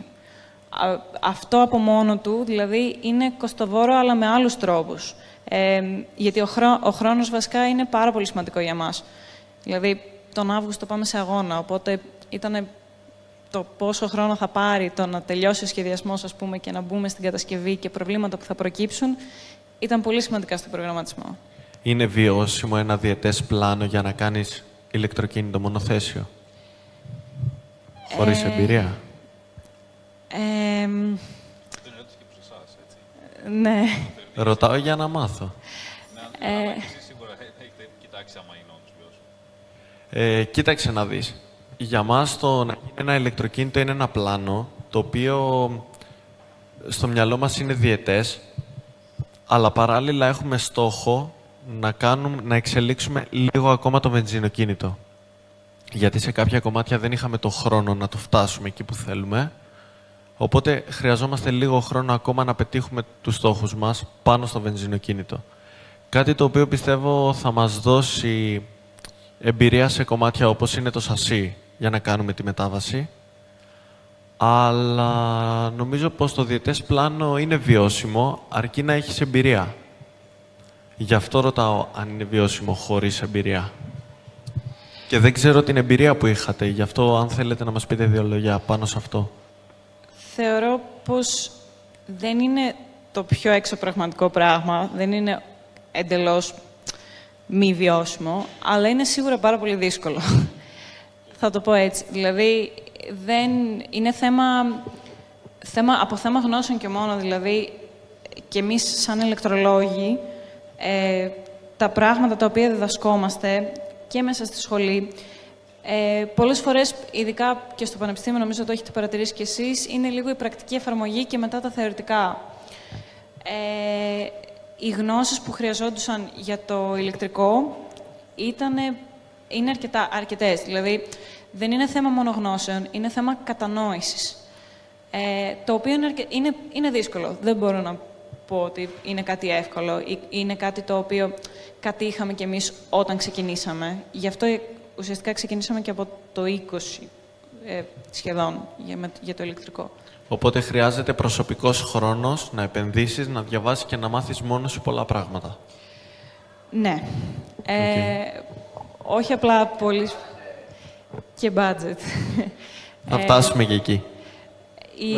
Αυτό από μόνο του, δηλαδή, είναι κοστοβόρο, αλλά με άλλους τρόπους. Ε, γιατί ο, χρό, ο χρόνος βασικά είναι πάρα πολύ σημαντικό για μας. Δηλαδή, τον Αύγουστο πάμε σε αγώνα, οπότε ήταν το πόσο χρόνο θα πάρει το να τελειώσει ο σχεδιασμός, ας πούμε, και να μπούμε στην κατασκευή και προβλήματα που θα προκύψουν, ήταν πολύ σημαντικά στον προγραμματισμό. Είναι βιώσιμο ένα διετές πλάνο για να κάνεις ηλεκτροκίνητο μονοθέσιο, χωρίς ε... εμπειρία? Ε, Δεν ερώτηση και προς εσάς, έτσι. Ναι. Ρωτάω για να μάθω. Ναι, αλλά και εσείς σίγουρα έχετε κοιτάξει άμα είναι όντως βιώσιμο. Ε, κοίταξε να δεις. Για μας το να γίνει ένα ηλεκτροκίνητο είναι ένα πλάνο, το οποίο στο μυαλό μας είναι διετές, αλλά παράλληλα έχουμε στόχο να, κάνουμε, να εξελίξουμε λίγο ακόμα το βενζινοκίνητο. Γιατί σε κάποια κομμάτια δεν είχαμε το χρόνο να το φτάσουμε εκεί που θέλουμε. Οπότε χρειαζόμαστε λίγο χρόνο ακόμα να πετύχουμε τους στόχους μας πάνω στο βενζινοκίνητο. Κάτι το οποίο πιστεύω θα μας δώσει εμπειρία σε κομμάτια όπως είναι το σασί για να κάνουμε τη μετάβαση. Αλλά νομίζω πως το διετές πλάνο είναι βιώσιμο, αρκεί να έχεις εμπειρία. Γι' αυτό ρωτάω αν είναι βιώσιμο χωρίς εμπειρία. Και δεν ξέρω την εμπειρία που είχατε, γι' αυτό αν θέλετε να μας πείτε δύο λόγια πάνω σε αυτό. Θεωρώ πως δεν είναι το πιο εξωπραγματικό πράγμα, δεν είναι εντελώς μη βιώσιμο, αλλά είναι σίγουρα πάρα πολύ δύσκολο. Θα το πω έτσι. Δηλαδή, δεν είναι θέμα, θέμα, από θέμα γνώσεων και μόνο, δηλαδή, και εμείς σαν ηλεκτρολόγοι, ε, τα πράγματα τα οποία διδασκόμαστε και μέσα στη σχολή, Ε, πολλές φορές, ειδικά και στο πανεπιστήμιο, νομίζω το έχετε παρατηρήσει κι εσείς, είναι λίγο η πρακτική εφαρμογή και μετά τα θεωρητικά. Ε, οι γνώσεις που χρειαζόντουσαν για το ηλεκτρικό ήτανε, είναι αρκετά, αρκετές. Δηλαδή, δεν είναι θέμα μόνο γνώσεων, είναι θέμα κατανόησης. Ε, το οποίο είναι, αρκε... είναι, είναι δύσκολο. Δεν μπορώ να πω ότι είναι κάτι εύκολο ή είναι κάτι το οποίο κατήχαμε κι εμείς όταν ξεκινήσαμε. Γι' αυτό ουσιαστικά ξεκινήσαμε και από το είκοσι ε, σχεδόν για, για το ηλεκτρικό. Οπότε χρειάζεται προσωπικός χρόνος να επενδύσεις, να διαβάσεις και να μάθεις μόνος σου πολλά πράγματα. Ναι. Okay. Ε, όχι απλά πολύ... και budget. Θα φτάσουμε και εκεί. Η...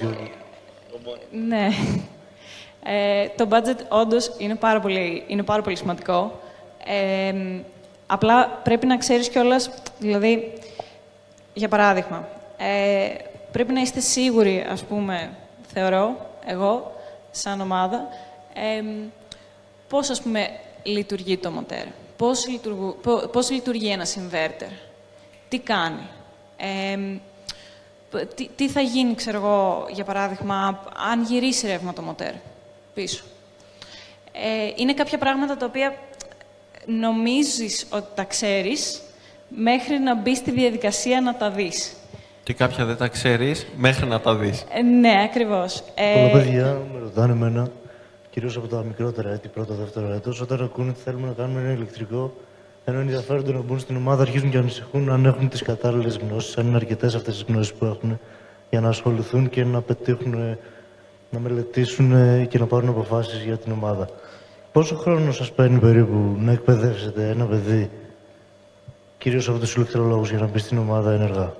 ναι. Ε, το budget όντως είναι πάρα πολύ, είναι πάρα πολύ σημαντικό. Ε, απλά πρέπει να ξέρεις κιόλας, δηλαδή, για παράδειγμα, ε, πρέπει να είστε σίγουροι, ας πούμε, θεωρώ, εγώ, σαν ομάδα, ε, πώς, ας πούμε, λειτουργεί το μοτέρ. Πώς, λειτουργού, πώς λειτουργεί ένας inverter. Τι κάνει. Ε, τι, τι θα γίνει, ξέρω εγώ, για παράδειγμα, αν γυρίσει ρεύμα το μοτέρ πίσω. Ε, είναι κάποια πράγματα τα οποία νομίζεις ότι τα ξέρεις μέχρι να μπεις στη διαδικασία να τα δεις. Και κάποια δεν τα ξέρεις μέχρι να τα δεις. Ε, ναι, ακριβώς. Πολλά παιδιά με ρωτάνε εμένα, κυρίως από τα μικρότερα έτη, πρώτο, δεύτερο έτος, όταν ακούνε ότι θέλουμε να κάνουμε ένα ηλεκτρικό, ενώ ενδιαφέρονται να μπουν στην ομάδα, αρχίζουν και ανησυχούν αν έχουν τις κατάλληλες γνώσεις, αν είναι αρκετές αυτές τις γνώσεις που έχουν για να ασχοληθούν και να πετύχουν, να μελετήσουν και να πάρουν αποφάσεις για την ομάδα. Πόσο χρόνο σας παίρνει περίπου να εκπαιδεύσετε ένα παιδί, κυρίως από τους ηλεκτρολόγους, για να μπει στην ομάδα ενεργά?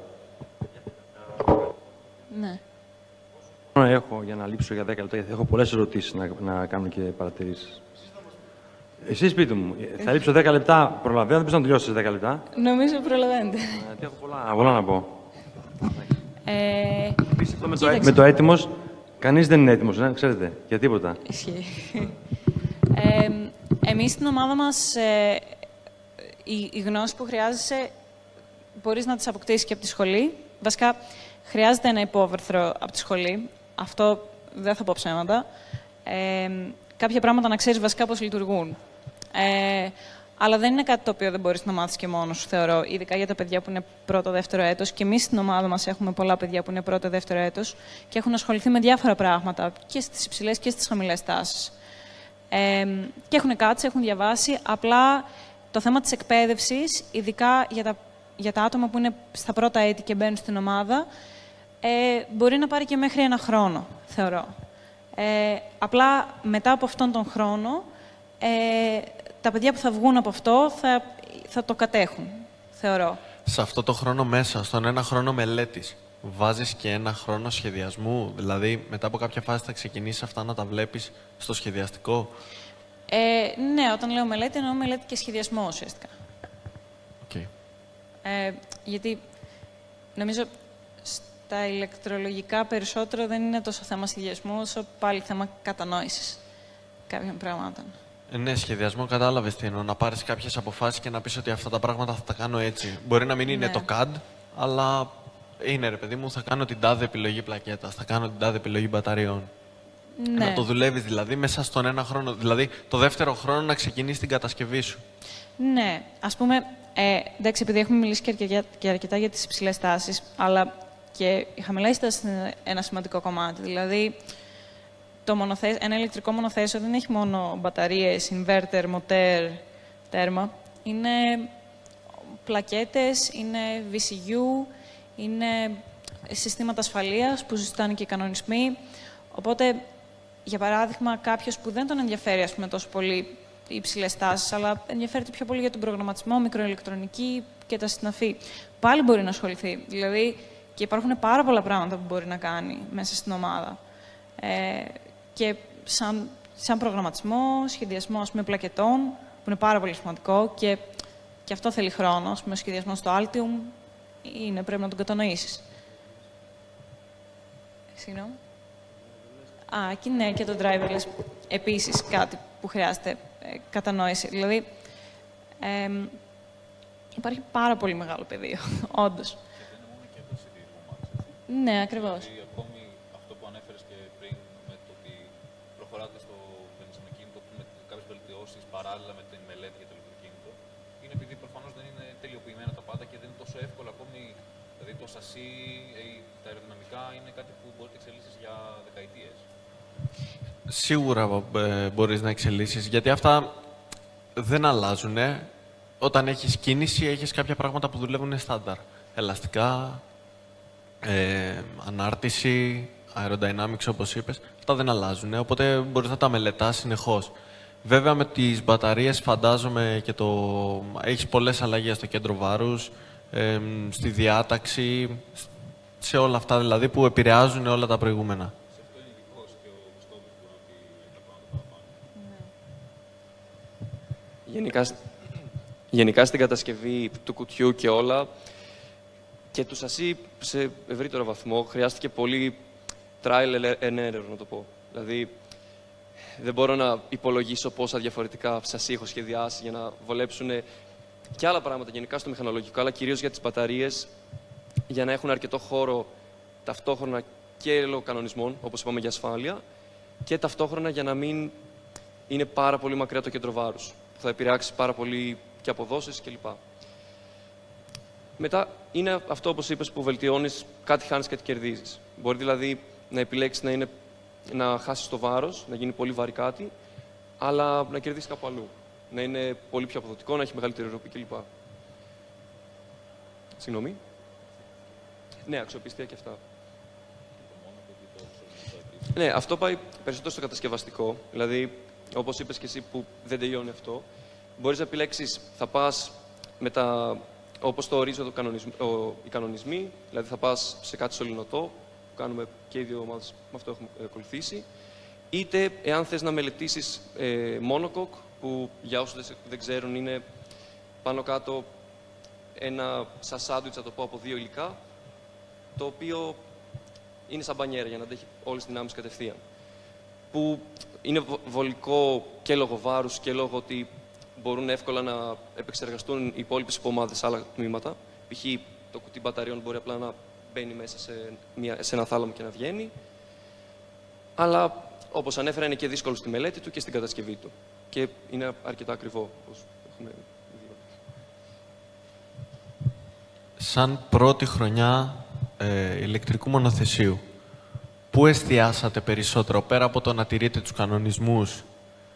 Ναι. Έχω για να λείψω για δέκα λεπτά, γιατί έχω πολλές ερωτήσεις να, να κάνω και παρατηρήσεις. Εσείς πείτε μου, θα λείψω δέκα λεπτά, προλαβαίνω, δεν πεις να τελειώσεις σε δέκα λεπτά. Νομίζω προλαβαίνετε. Γιατί έχω πολλά, πολλά να πω. Ε, Επίσης, με, το, με το έτοιμος, κανείς δεν είναι έτοιμος, ναι, ξέρετε, για τίποτα. Ισχύει. Ε, εμείς στην ομάδα μας, ε, οι, οι γνώσεις που χρειάζεσαι, μπορείς να τις αποκτήσεις και από τη σχολή. Βασικά, χρειάζεται ένα υπόβερθρο από τη σχολή. Αυτό δεν θα πω ψέματα. Ε, κάποια πράγματα να ξέρεις βασικά πώς λειτουργούν. Ε, αλλά δεν είναι κάτι το οποίο δεν μπορείς να μάθεις και μόνος σου, θεωρώ. Ειδικά για τα παιδιά που είναι πρώτο-δεύτερο έτος. Και εμείς στην ομάδα μας έχουμε πολλά παιδιά που είναι πρώτο-δεύτερο έτος και έχουν ασχοληθεί με διάφορα πράγματα και στις υψηλές και στις χαμηλές τάσεις. Ε, και έχουν κάτσει, έχουν διαβάσει. Απλά το θέμα της εκπαίδευσης, ειδικά για τα, για τα άτομα που είναι στα πρώτα έτη και μπαίνουν στην ομάδα, ε, μπορεί να πάρει και μέχρι ένα χρόνο, θεωρώ. Ε, απλά μετά από αυτόν τον χρόνο, ε, τα παιδιά που θα βγουν από αυτό θα, θα το κατέχουν, θεωρώ. Σε αυτό το χρόνο μέσα, στον ένα χρόνο μελέτης, βάζεις και ένα χρόνο σχεδιασμού? Δηλαδή, μετά από κάποια φάση θα ξεκινήσεις αυτά να τα βλέπεις στο σχεδιαστικό? Ε, ναι, όταν λέω μελέτη, εννοώ μελέτη και σχεδιασμό, ουσιαστικά. Okay. Ε, γιατί, νομίζω, στα ηλεκτρολογικά περισσότερο δεν είναι τόσο θέμα σχεδιασμού, όσο πάλι θέμα κατανόησης κάποιων πραγμάτων. Ε, ναι, σχεδιασμό κατάλαβες τι εννοώ. Να πάρεις κάποιες αποφάσεις και να πεις ότι αυτά τα πράγματα θα τα κάνω έτσι. Μπορεί να μην είναι ναι. το σι έι ντι, αλλά είναι, ρε παιδί μου, θα κάνω την τάδε επιλογή πλακέτας, θα κάνω την τάδε επιλογή μπαταριών. Ναι. Να το δουλεύεις δηλαδή μέσα στον ένα χρόνο, δηλαδή το δεύτερο χρόνο να ξεκινήσει την κατασκευή σου. Ναι, ας πούμε, ε, εντάξει, επειδή έχουμε μιλήσει και αρκετά, και αρκετά για τις υψηλές τάσεις, αλλά και οι χαμηλές τάσεις είναι ένα σημαντικό κομμάτι. Δηλαδή, το μονοθέσιο, ένα ηλεκτρικό μονοθέσιο δεν έχει μόνο μπαταρίες, inverter, μοτέρ, τέρμα. Είναι πλακέτες, είναι βι σι γιου, είναι συστήματα ασφαλείας που ζητάνε και οι κανονισμοί. Οπότε, για παράδειγμα, κάποιος που δεν τον ενδιαφέρει, ας πούμε, τόσο πολύ οι υψηλές τάσεις, αλλά ενδιαφέρεται πιο πολύ για τον προγραμματισμό, μικροηλεκτρονική και τα συναφή, πάλι μπορεί να ασχοληθεί. Δηλαδή, και υπάρχουν πάρα πολλά πράγματα που μπορεί να κάνει μέσα στην ομάδα. Ε, και σαν, σαν προγραμματισμό, σχεδιασμό, ας πούμε, πλακετών, που είναι πάρα πολύ σημαντικό και, και αυτό θέλει χρόνο. Ας πούμε, ο σχεδιασμός στο Altium είναι, πρέπει να τον κατανοήσεις. Συγγνώμη. Α, και ναι, και το driverless επίσης κάτι που χρειάζεται ε, κατανόηση. Δηλαδή, ε, υπάρχει πάρα πολύ μεγάλο πεδίο, όντως. Ναι, ακριβώς. Δηλαδή, ακόμη αυτό που ανέφερες και πριν με το ότι προχωράτε στο βενζινοκίνητο με κάποιες βελτιώσεις παράλληλα με τη μελέτη για το ηλεκτροκίνητο, είναι επειδή προφανώς δεν είναι τελειοποιημένα τα πάντα και δεν είναι τόσο εύκολο ακόμη. Δηλαδή, το σασί, τα αεροδυναμικά είναι κάτι που μπορεί να εξελίσσεις για δεκαετίες. Σίγουρα ε, μπορείς να εξελίσσεις, γιατί αυτά δεν αλλάζουν. Όταν έχεις κίνηση, έχεις κάποια πράγματα που δουλεύουν στάνταρ. Ελαστικά, ε, ανάρτηση, aerodynamics, όπως είπες, αυτά δεν αλλάζουν, οπότε μπορείς να τα μελετάς συνεχώς. Βέβαια, με τις μπαταρίες φαντάζομαι και το... έχεις πολλές αλλαγές στο κέντρο βάρους, ε, στη διάταξη, σε όλα αυτά δηλαδή που επηρεάζουν όλα τα προηγούμενα. Γενικά, γενικά στην κατασκευή του κουτιού και όλα, και του σασί σε ευρύτερο βαθμό, χρειάστηκε πολύ trial and error, να το πω. Δηλαδή, δεν μπορώ να υπολογίσω πόσα διαφορετικά σασί έχω σχεδιάσει για να βολέψουν και άλλα πράγματα γενικά στο μηχανολογικό, αλλά κυρίως για τις μπαταρίες, για να έχουν αρκετό χώρο ταυτόχρονα και λόγω κανονισμών, όπως είπαμε για ασφάλεια, και ταυτόχρονα για να μην είναι πάρα πολύ μακριά το κέντρο βάρους, που θα επηρεάξει πάρα πολύ και αποδόσεις κλπ. Μετά είναι αυτό, όπως είπες, που βελτιώνεις κάτι χάνεις, κάτι κερδίζεις. Μπορεί δηλαδή να επιλέξεις να, είναι, να χάσεις το βάρος, να γίνει πολύ βαρύ κάτι, αλλά να κερδίσεις κάπου αλλού. Να είναι πολύ πιο αποδοτικό, να έχει μεγαλύτερη ροπή κλπ. Συγγνώμη. Ναι, αξιοπιστία και αυτά. Ναι, αυτό πάει περισσότερο στο κατασκευαστικό. Δηλαδή, όπως είπες και εσύ που δεν τελειώνει αυτό, μπορείς να επιλέξεις, θα πας με τα, όπως το ορίζω το κανονισμ, ο, οι κανονισμοί, δηλαδή θα πας σε κάτι σωληνωτό, που κάνουμε και οι δύο ομάδες, με αυτό έχουμε ακολουθήσει, είτε εάν θες να μελετήσεις ε, monocoque, που για όσους δεν ξέρουν είναι πάνω κάτω ένα σαν σάντουιτς, θα το πω, από δύο υλικά, το οποίο είναι σαν μπανιέρα για να αντέχει όλες τις δυνάμεις κατευθείαν. Που είναι βολικό και λόγω βάρους και λόγω ότι μπορούν εύκολα να επεξεργαστούν οι υπόλοιπες υπομάδες σε άλλα τμήματα. Π.χ. το κουτί μπαταριών μπορεί απλά να μπαίνει μέσα σε, μια, σε ένα θάλαμο και να βγαίνει. Αλλά όπως ανέφερα, είναι και δύσκολο στη μελέτη του και στην κατασκευή του. Και είναι αρκετά ακριβό, όπως έχουμε δει. Σαν πρώτη χρονιά ε, ηλεκτρικού μονοθεσίου, πού εστιάσατε περισσότερο, πέρα από το να τηρείτε τους κανονισμούς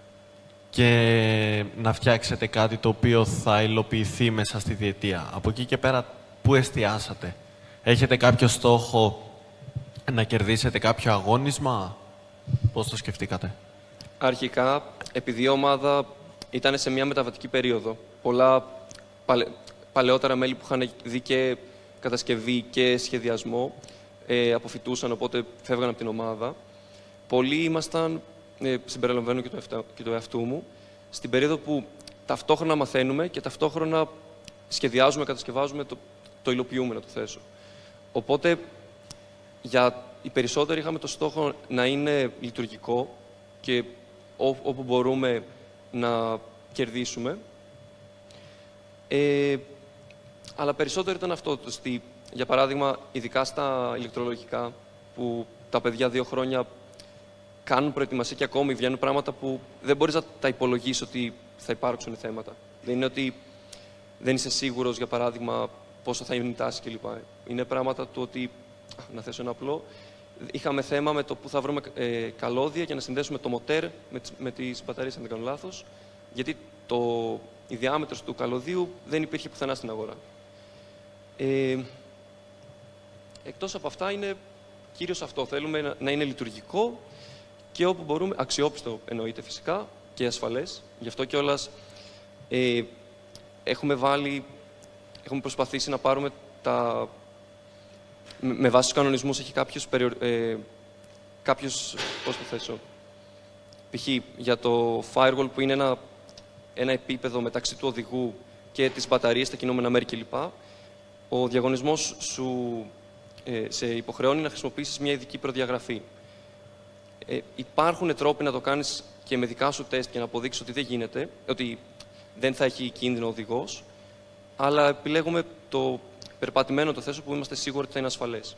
και να φτιάξετε κάτι το οποίο θα υλοποιηθεί μέσα στη διετία? Από εκεί και πέρα, πού εστιάσατε? Έχετε κάποιο στόχο να κερδίσετε κάποιο αγώνισμα? Πώς το σκεφτήκατε? Αρχικά, επειδή η ομάδα ήταν σε μια μεταβατική περίοδο, πολλά παλαι... παλαιότερα μέλη που είχαν δει και κατασκευή και σχεδιασμό ε, αποφοιτούσαν, οπότε φεύγαν από την ομάδα. Πολλοί ήμασταν, ε, συμπεριλαμβάνω και το, εφτα... και το εαυτού μου, στην περίοδο που ταυτόχρονα μαθαίνουμε και ταυτόχρονα σχεδιάζουμε, κατασκευάζουμε, το, το υλοποιούμε, να το θέσω. Οπότε, για οι περισσότεροι είχαμε το στόχο να είναι λειτουργικό και ό, όπου μπορούμε να κερδίσουμε. Ε, αλλά περισσότερο ήταν αυτό, το στη, για παράδειγμα, ειδικά στα ηλεκτρολογικά, που τα παιδιά δύο χρόνια κάνουν προετοιμασία και ακόμη βγαίνουν πράγματα που δεν μπορείς να τα υπολογίσεις ότι θα υπάρξουν θέματα. Δεν είναι ότι δεν είσαι σίγουρος, για παράδειγμα, πόσο θα είναι η τάση κλπ. Είναι πράγματα του ότι, να θέσω ένα απλό, είχαμε θέμα με το που θα βρούμε ε, καλώδια για να συνδέσουμε το μοτέρ με τις, με τις μπαταρίες, αν δεν κάνω λάθος, γιατί το, η διάμετρος του καλωδίου δεν υπήρχε πουθενά στην αγορά. Ε, εκτός από αυτά, είναι κυρίως αυτό. Θέλουμε να, να είναι λειτουργικό και όπου μπορούμε, αξιόπιστο εννοείται φυσικά και ασφαλές. Γι' αυτό κιόλας ε, έχουμε βάλει, έχουμε προσπαθήσει να πάρουμε τα... Με βάση τους κανονισμούς έχει κάποιους, περιορ... ε, κάποιους πώς το θέσω, π.χ. για το firewall που είναι ένα, ένα επίπεδο μεταξύ του οδηγού και της μπαταρίας, τα κινούμενα μέρη κλπ. Ο διαγωνισμός σου ε, σε υποχρεώνει να χρησιμοποιήσεις μια ειδική προδιαγραφή. Ε, υπάρχουν τρόποι να το κάνεις και με δικά σου τεστ και να αποδείξεις ότι δεν γίνεται, ότι δεν θα έχει κίνδυνο ο οδηγός, αλλά επιλέγουμε το περπατημένο το θέσο που είμαστε σίγουροι ότι θα είναι ασφαλές.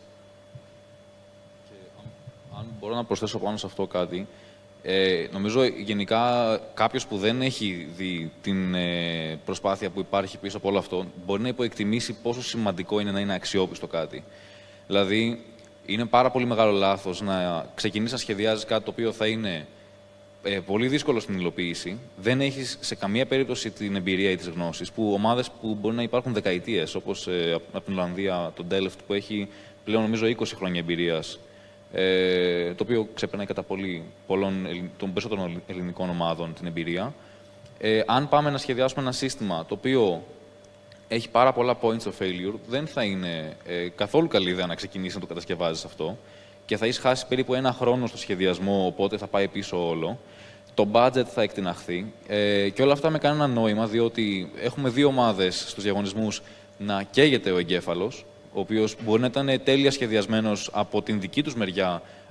Και αν, αν μπορώ να προσθέσω πάνω σε αυτό κάτι, ε, νομίζω γενικά κάποιος που δεν έχει δει την ε, προσπάθεια που υπάρχει πίσω από όλο αυτό, μπορεί να υποεκτιμήσει πόσο σημαντικό είναι να είναι αξιόπιστο κάτι. Δηλαδή, είναι πάρα πολύ μεγάλο λάθος να ξεκινήσεις να σχεδιάζεις κάτι το οποίο θα είναι ε, πολύ δύσκολο στην υλοποίηση. Δεν έχεις σε καμία περίπτωση την εμπειρία ή τις γνώσεις, που ομάδες που μπορεί να υπάρχουν δεκαετίες, όπως ε, από την Ολλανδία, το DUTh, που έχει πλέον νομίζω είκοσι χρόνια εμπειρίας, ε, το οποίο ξεπερνάει κατά πολύ πολλών, των περισσότερων ελληνικών ομάδων την εμπειρία. Ε, αν πάμε να σχεδιάσουμε ένα σύστημα το οποίο έχει πάρα πολλά points of failure, δεν θα είναι ε, καθόλου καλή ιδέα να ξεκινήσει να το κατασκευάζεις αυτό και θα έχεις χάσει περίπου ένα χρόνο στο σχεδιασμό, οπότε θα πάει πίσω όλο. Το budget θα εκτιναχθεί ε, και όλα αυτά με κάνουν ένα νόημα, διότι έχουμε δύο ομάδες στους διαγωνισμούς να καίγεται ο εγκέφαλος, ο οποίος μπορεί να ήταν τέλεια σχεδιασμένος από την δική τους μεριά,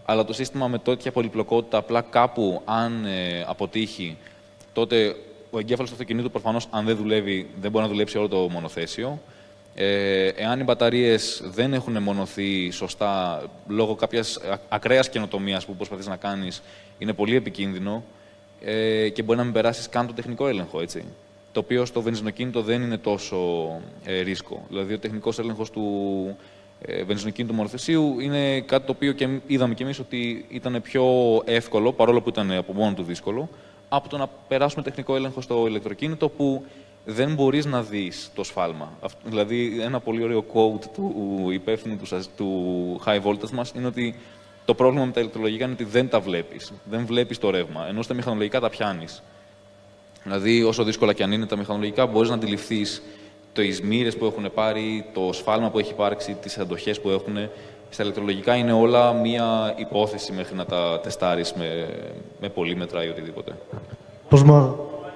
αλλά το σύστημα με τέτοια πολυπλοκότητα απλά κάπου, αν ε, αποτύχει, τότε ο εγκέφαλος του αυτοκινήτου προφανώς, αν δεν δουλεύει, δεν μπορεί να δουλέψει όλο το μονοθέσιο. Ε, εάν οι μπαταρίες δεν έχουν μονωθεί σωστά λόγω κάποιας ακραίας καινοτομίας που προσπαθείς να κάνεις, είναι πολύ επικίνδυνο ε, και μπορεί να μην περάσεις καν το τεχνικό έλεγχο, έτσι. Το οποίο στο βενζινοκίνητο δεν είναι τόσο ε, ρίσκο. Δηλαδή, ο τεχνικός έλεγχος του ε, βενζινοκίνητου μονοθεσίου είναι κάτι το οποίο και είδαμε κι εμείς ότι ήταν πιο εύκολο, παρόλο που ήταν από μόνο του δύσκολο, από το να περάσουμε τεχνικό έλεγχο στο ηλεκτροκίνητο που δεν μπορείς να δεις το σφάλμα. Δηλαδή, ένα πολύ ωραίο quote του υπεύθυνου του, του high voltage μας είναι ότι το πρόβλημα με τα ηλεκτρολογικά είναι ότι δεν τα βλέπεις. Δεν βλέπεις το ρεύμα, ενώ στα μηχανολογικά τα πιάνεις. Δηλαδή, όσο δύσκολα και αν είναι τα μηχανολογικά, μπορείς να αντιληφθείς τις μοίρες που έχουν πάρει, το σφάλμα που έχει υπάρξει, τις αντοχές που έχουν. Στα ηλεκτρολογικά είναι όλα μία υπόθεση μέχρι να τα τεστάρεις με, με πολύμετρα ή οτιδήποτε. Πώς μα...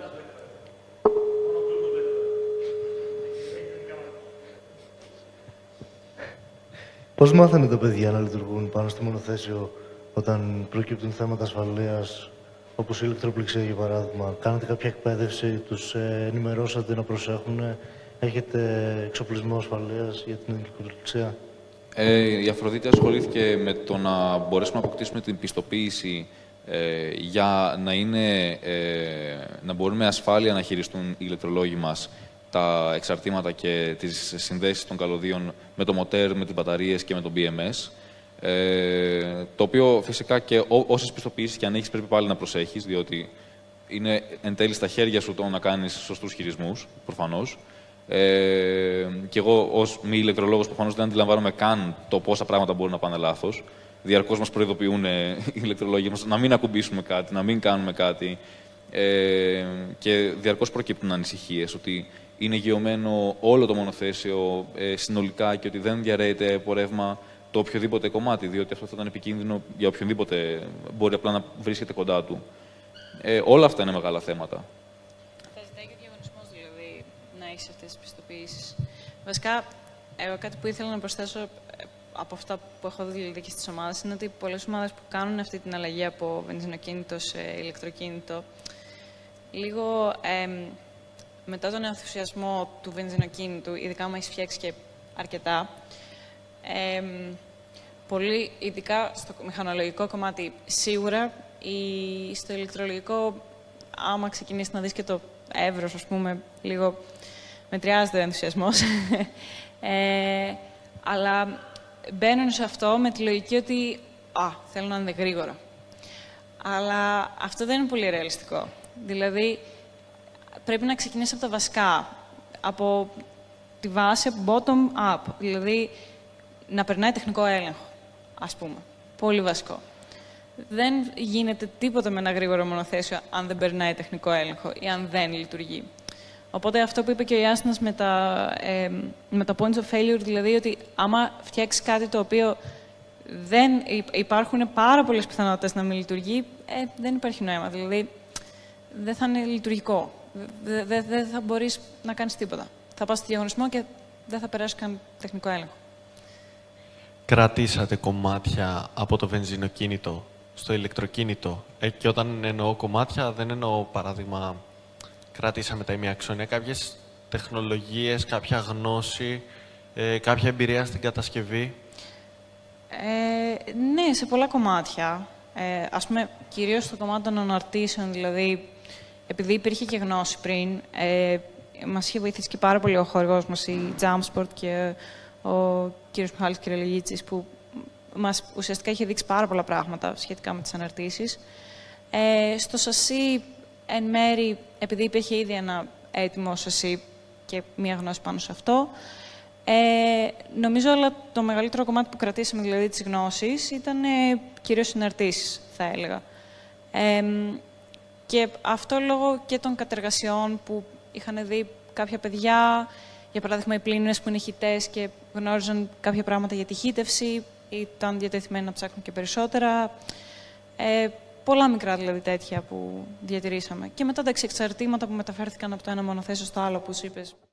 Πώς μάθανε τα παιδιά να λειτουργούν πάνω στο μονοθέσιο όταν προκύπτουν θέματα ασφαλείας, όπως η ηλεκτροπληξία για παράδειγμα? Κάνατε κάποια εκπαίδευση, τους ε, ενημερώσατε να προσέχουν, έχετε εξοπλισμό ασφαλείας για την ηλεκτροπληξία? Ε, η Αφροδίτη ασχολήθηκε με το να μπορέσουμε να αποκτήσουμε την πιστοποίηση ε, για να, είναι, ε, να μπορούν με ασφάλεια να χειριστούν οι ηλεκτρολόγοι μας τα εξαρτήματα και τις συνδέσεις των καλωδίων με το μοτέρ, με τις μπαταρίες και με το μπι εμ ες. Ε, το οποίο φυσικά και ό, όσες πιστοποιήσεις και αν έχεις πρέπει πάλι να προσέχεις, διότι είναι εν τέλει στα χέρια σου το να κάνεις σωστούς χειρισμούς, προφανώς. Ε, και εγώ ως μη ηλεκτρολόγος προφανώς δεν αντιλαμβάνομαι καν το πόσα πράγματα μπορούν να πάνε λάθος. Διαρκώς μας προειδοποιούν οι ηλεκτρολόγοι μας να μην ακουμπήσουμε κάτι, να μην κάνουμε κάτι. Ε, και διαρκώς προκύπτουν ανησυχίες ότι είναι γεωμένο όλο το μονοθέσιο ε, συνολικά και ότι δεν διαρρέεται από ρεύμα το οποιοδήποτε κομμάτι, διότι αυτό θα ήταν επικίνδυνο για οποιονδήποτε μπορεί απλά να βρίσκεται κοντά του. Ε, όλα αυτά είναι μεγάλα θέματα. Θα ζητάει και ο διαγωνισμός, δηλαδή, να έχεις αυτές τις πιστοποιήσεις. Βασικά, εγώ κάτι που ήθελα να προσθέσω από αυτά που έχω δει δηλαδή, και στις ομάδες είναι ότι πολλές ομάδες που κάνουν αυτή την αλλαγή από βενζινοκίνητο σε ηλεκτροκίνητο, λίγο ε, μετά τον ενθουσιασμό του βενζινοκίνητου, ειδικά άμα έχεις φτιάξει και αρκετά, ε, πολύ, ειδικά στο μηχανολογικό κομμάτι, σίγουρα, ή στο ηλεκτρολογικό, άμα ξεκινήσεις να δεις και το εύρος, ας πούμε, λίγο μετριάζεται ο ενθουσιασμός. ε, αλλά μπαίνουν σε αυτό με τη λογική ότι «Α, θέλω να είναι γρήγορα». Αλλά αυτό δεν είναι πολύ ρεαλιστικό. Δηλαδή, πρέπει να ξεκινήσεις από τα βασικά, από τη βάση, από bottom-up. Δηλαδή, να περνάει τεχνικό έλεγχο, ας πούμε. Πολύ βασικό. Δεν γίνεται τίποτα με ένα γρήγορο μονοθέσιο αν δεν περνάει τεχνικό έλεγχο ή αν δεν λειτουργεί. Οπότε αυτό που είπε και ο Ιάσνας με τα, ε, με τα points of failure, δηλαδή ότι άμα φτιάξεις κάτι το οποίο δεν υπάρχουν πάρα πολλές πιθανότητες να μην λειτουργεί, ε, δεν υπάρχει νόημα. Δηλαδή, δεν θα είναι λειτουργικό. Δεν δε, δε θα μπορείς να κάνεις τίποτα. Θα πας στο διαγωνισμό και δεν θα περάσει καν τεχνικό έλεγχο. Κρατήσατε κομμάτια από το βενζινοκίνητο στο ηλεκτροκίνητο. Ε, και όταν εννοώ κομμάτια, δεν εννοώ παράδειγμα κρατήσαμε τα ημιαξόνια, κάποιες τεχνολογίες, κάποια γνώση, ε, κάποια εμπειρία στην κατασκευή. Ε, ναι, σε πολλά κομμάτια. Ε, ας πούμε, κυρίως στο κομμάτι των αναρτήσεων, δηλαδή, επειδή υπήρχε και γνώση πριν, ε, μας είχε βοηθήσει και πάρα πολύ ο χορηγός μας, η Jumpsport και ο κύριος Μιχάλης Κυρελογίτσης, που μας ουσιαστικά είχε δείξει πάρα πολλά πράγματα σχετικά με τις αναρτήσεις. Ε, στο σασί, εν μέρη, επειδή υπήρχε ήδη ένα έτοιμο σασί και μία γνώση πάνω σε αυτό, ε, νομίζω αλλά το μεγαλύτερο κομμάτι που κρατήσαμε, δηλαδή της γνώσης, ήταν ε, κυρίως συναρτήσεις, θα έλεγα. Ε, και αυτό λόγω και των κατεργασιών που είχαν δει κάποια παιδιά, για παράδειγμα οι πλήνες που είναι χυτές και γνώριζαν κάποια πράγματα για τη χύτευση, ήταν διατεθειμένοι να ψάχνουν και περισσότερα. Ε, πολλά μικρά δηλαδή τέτοια που διατηρήσαμε. Και μετά τα εξαρτήματα που μεταφέρθηκαν από το ένα μονοθέσιο στο άλλο, που σου είπες.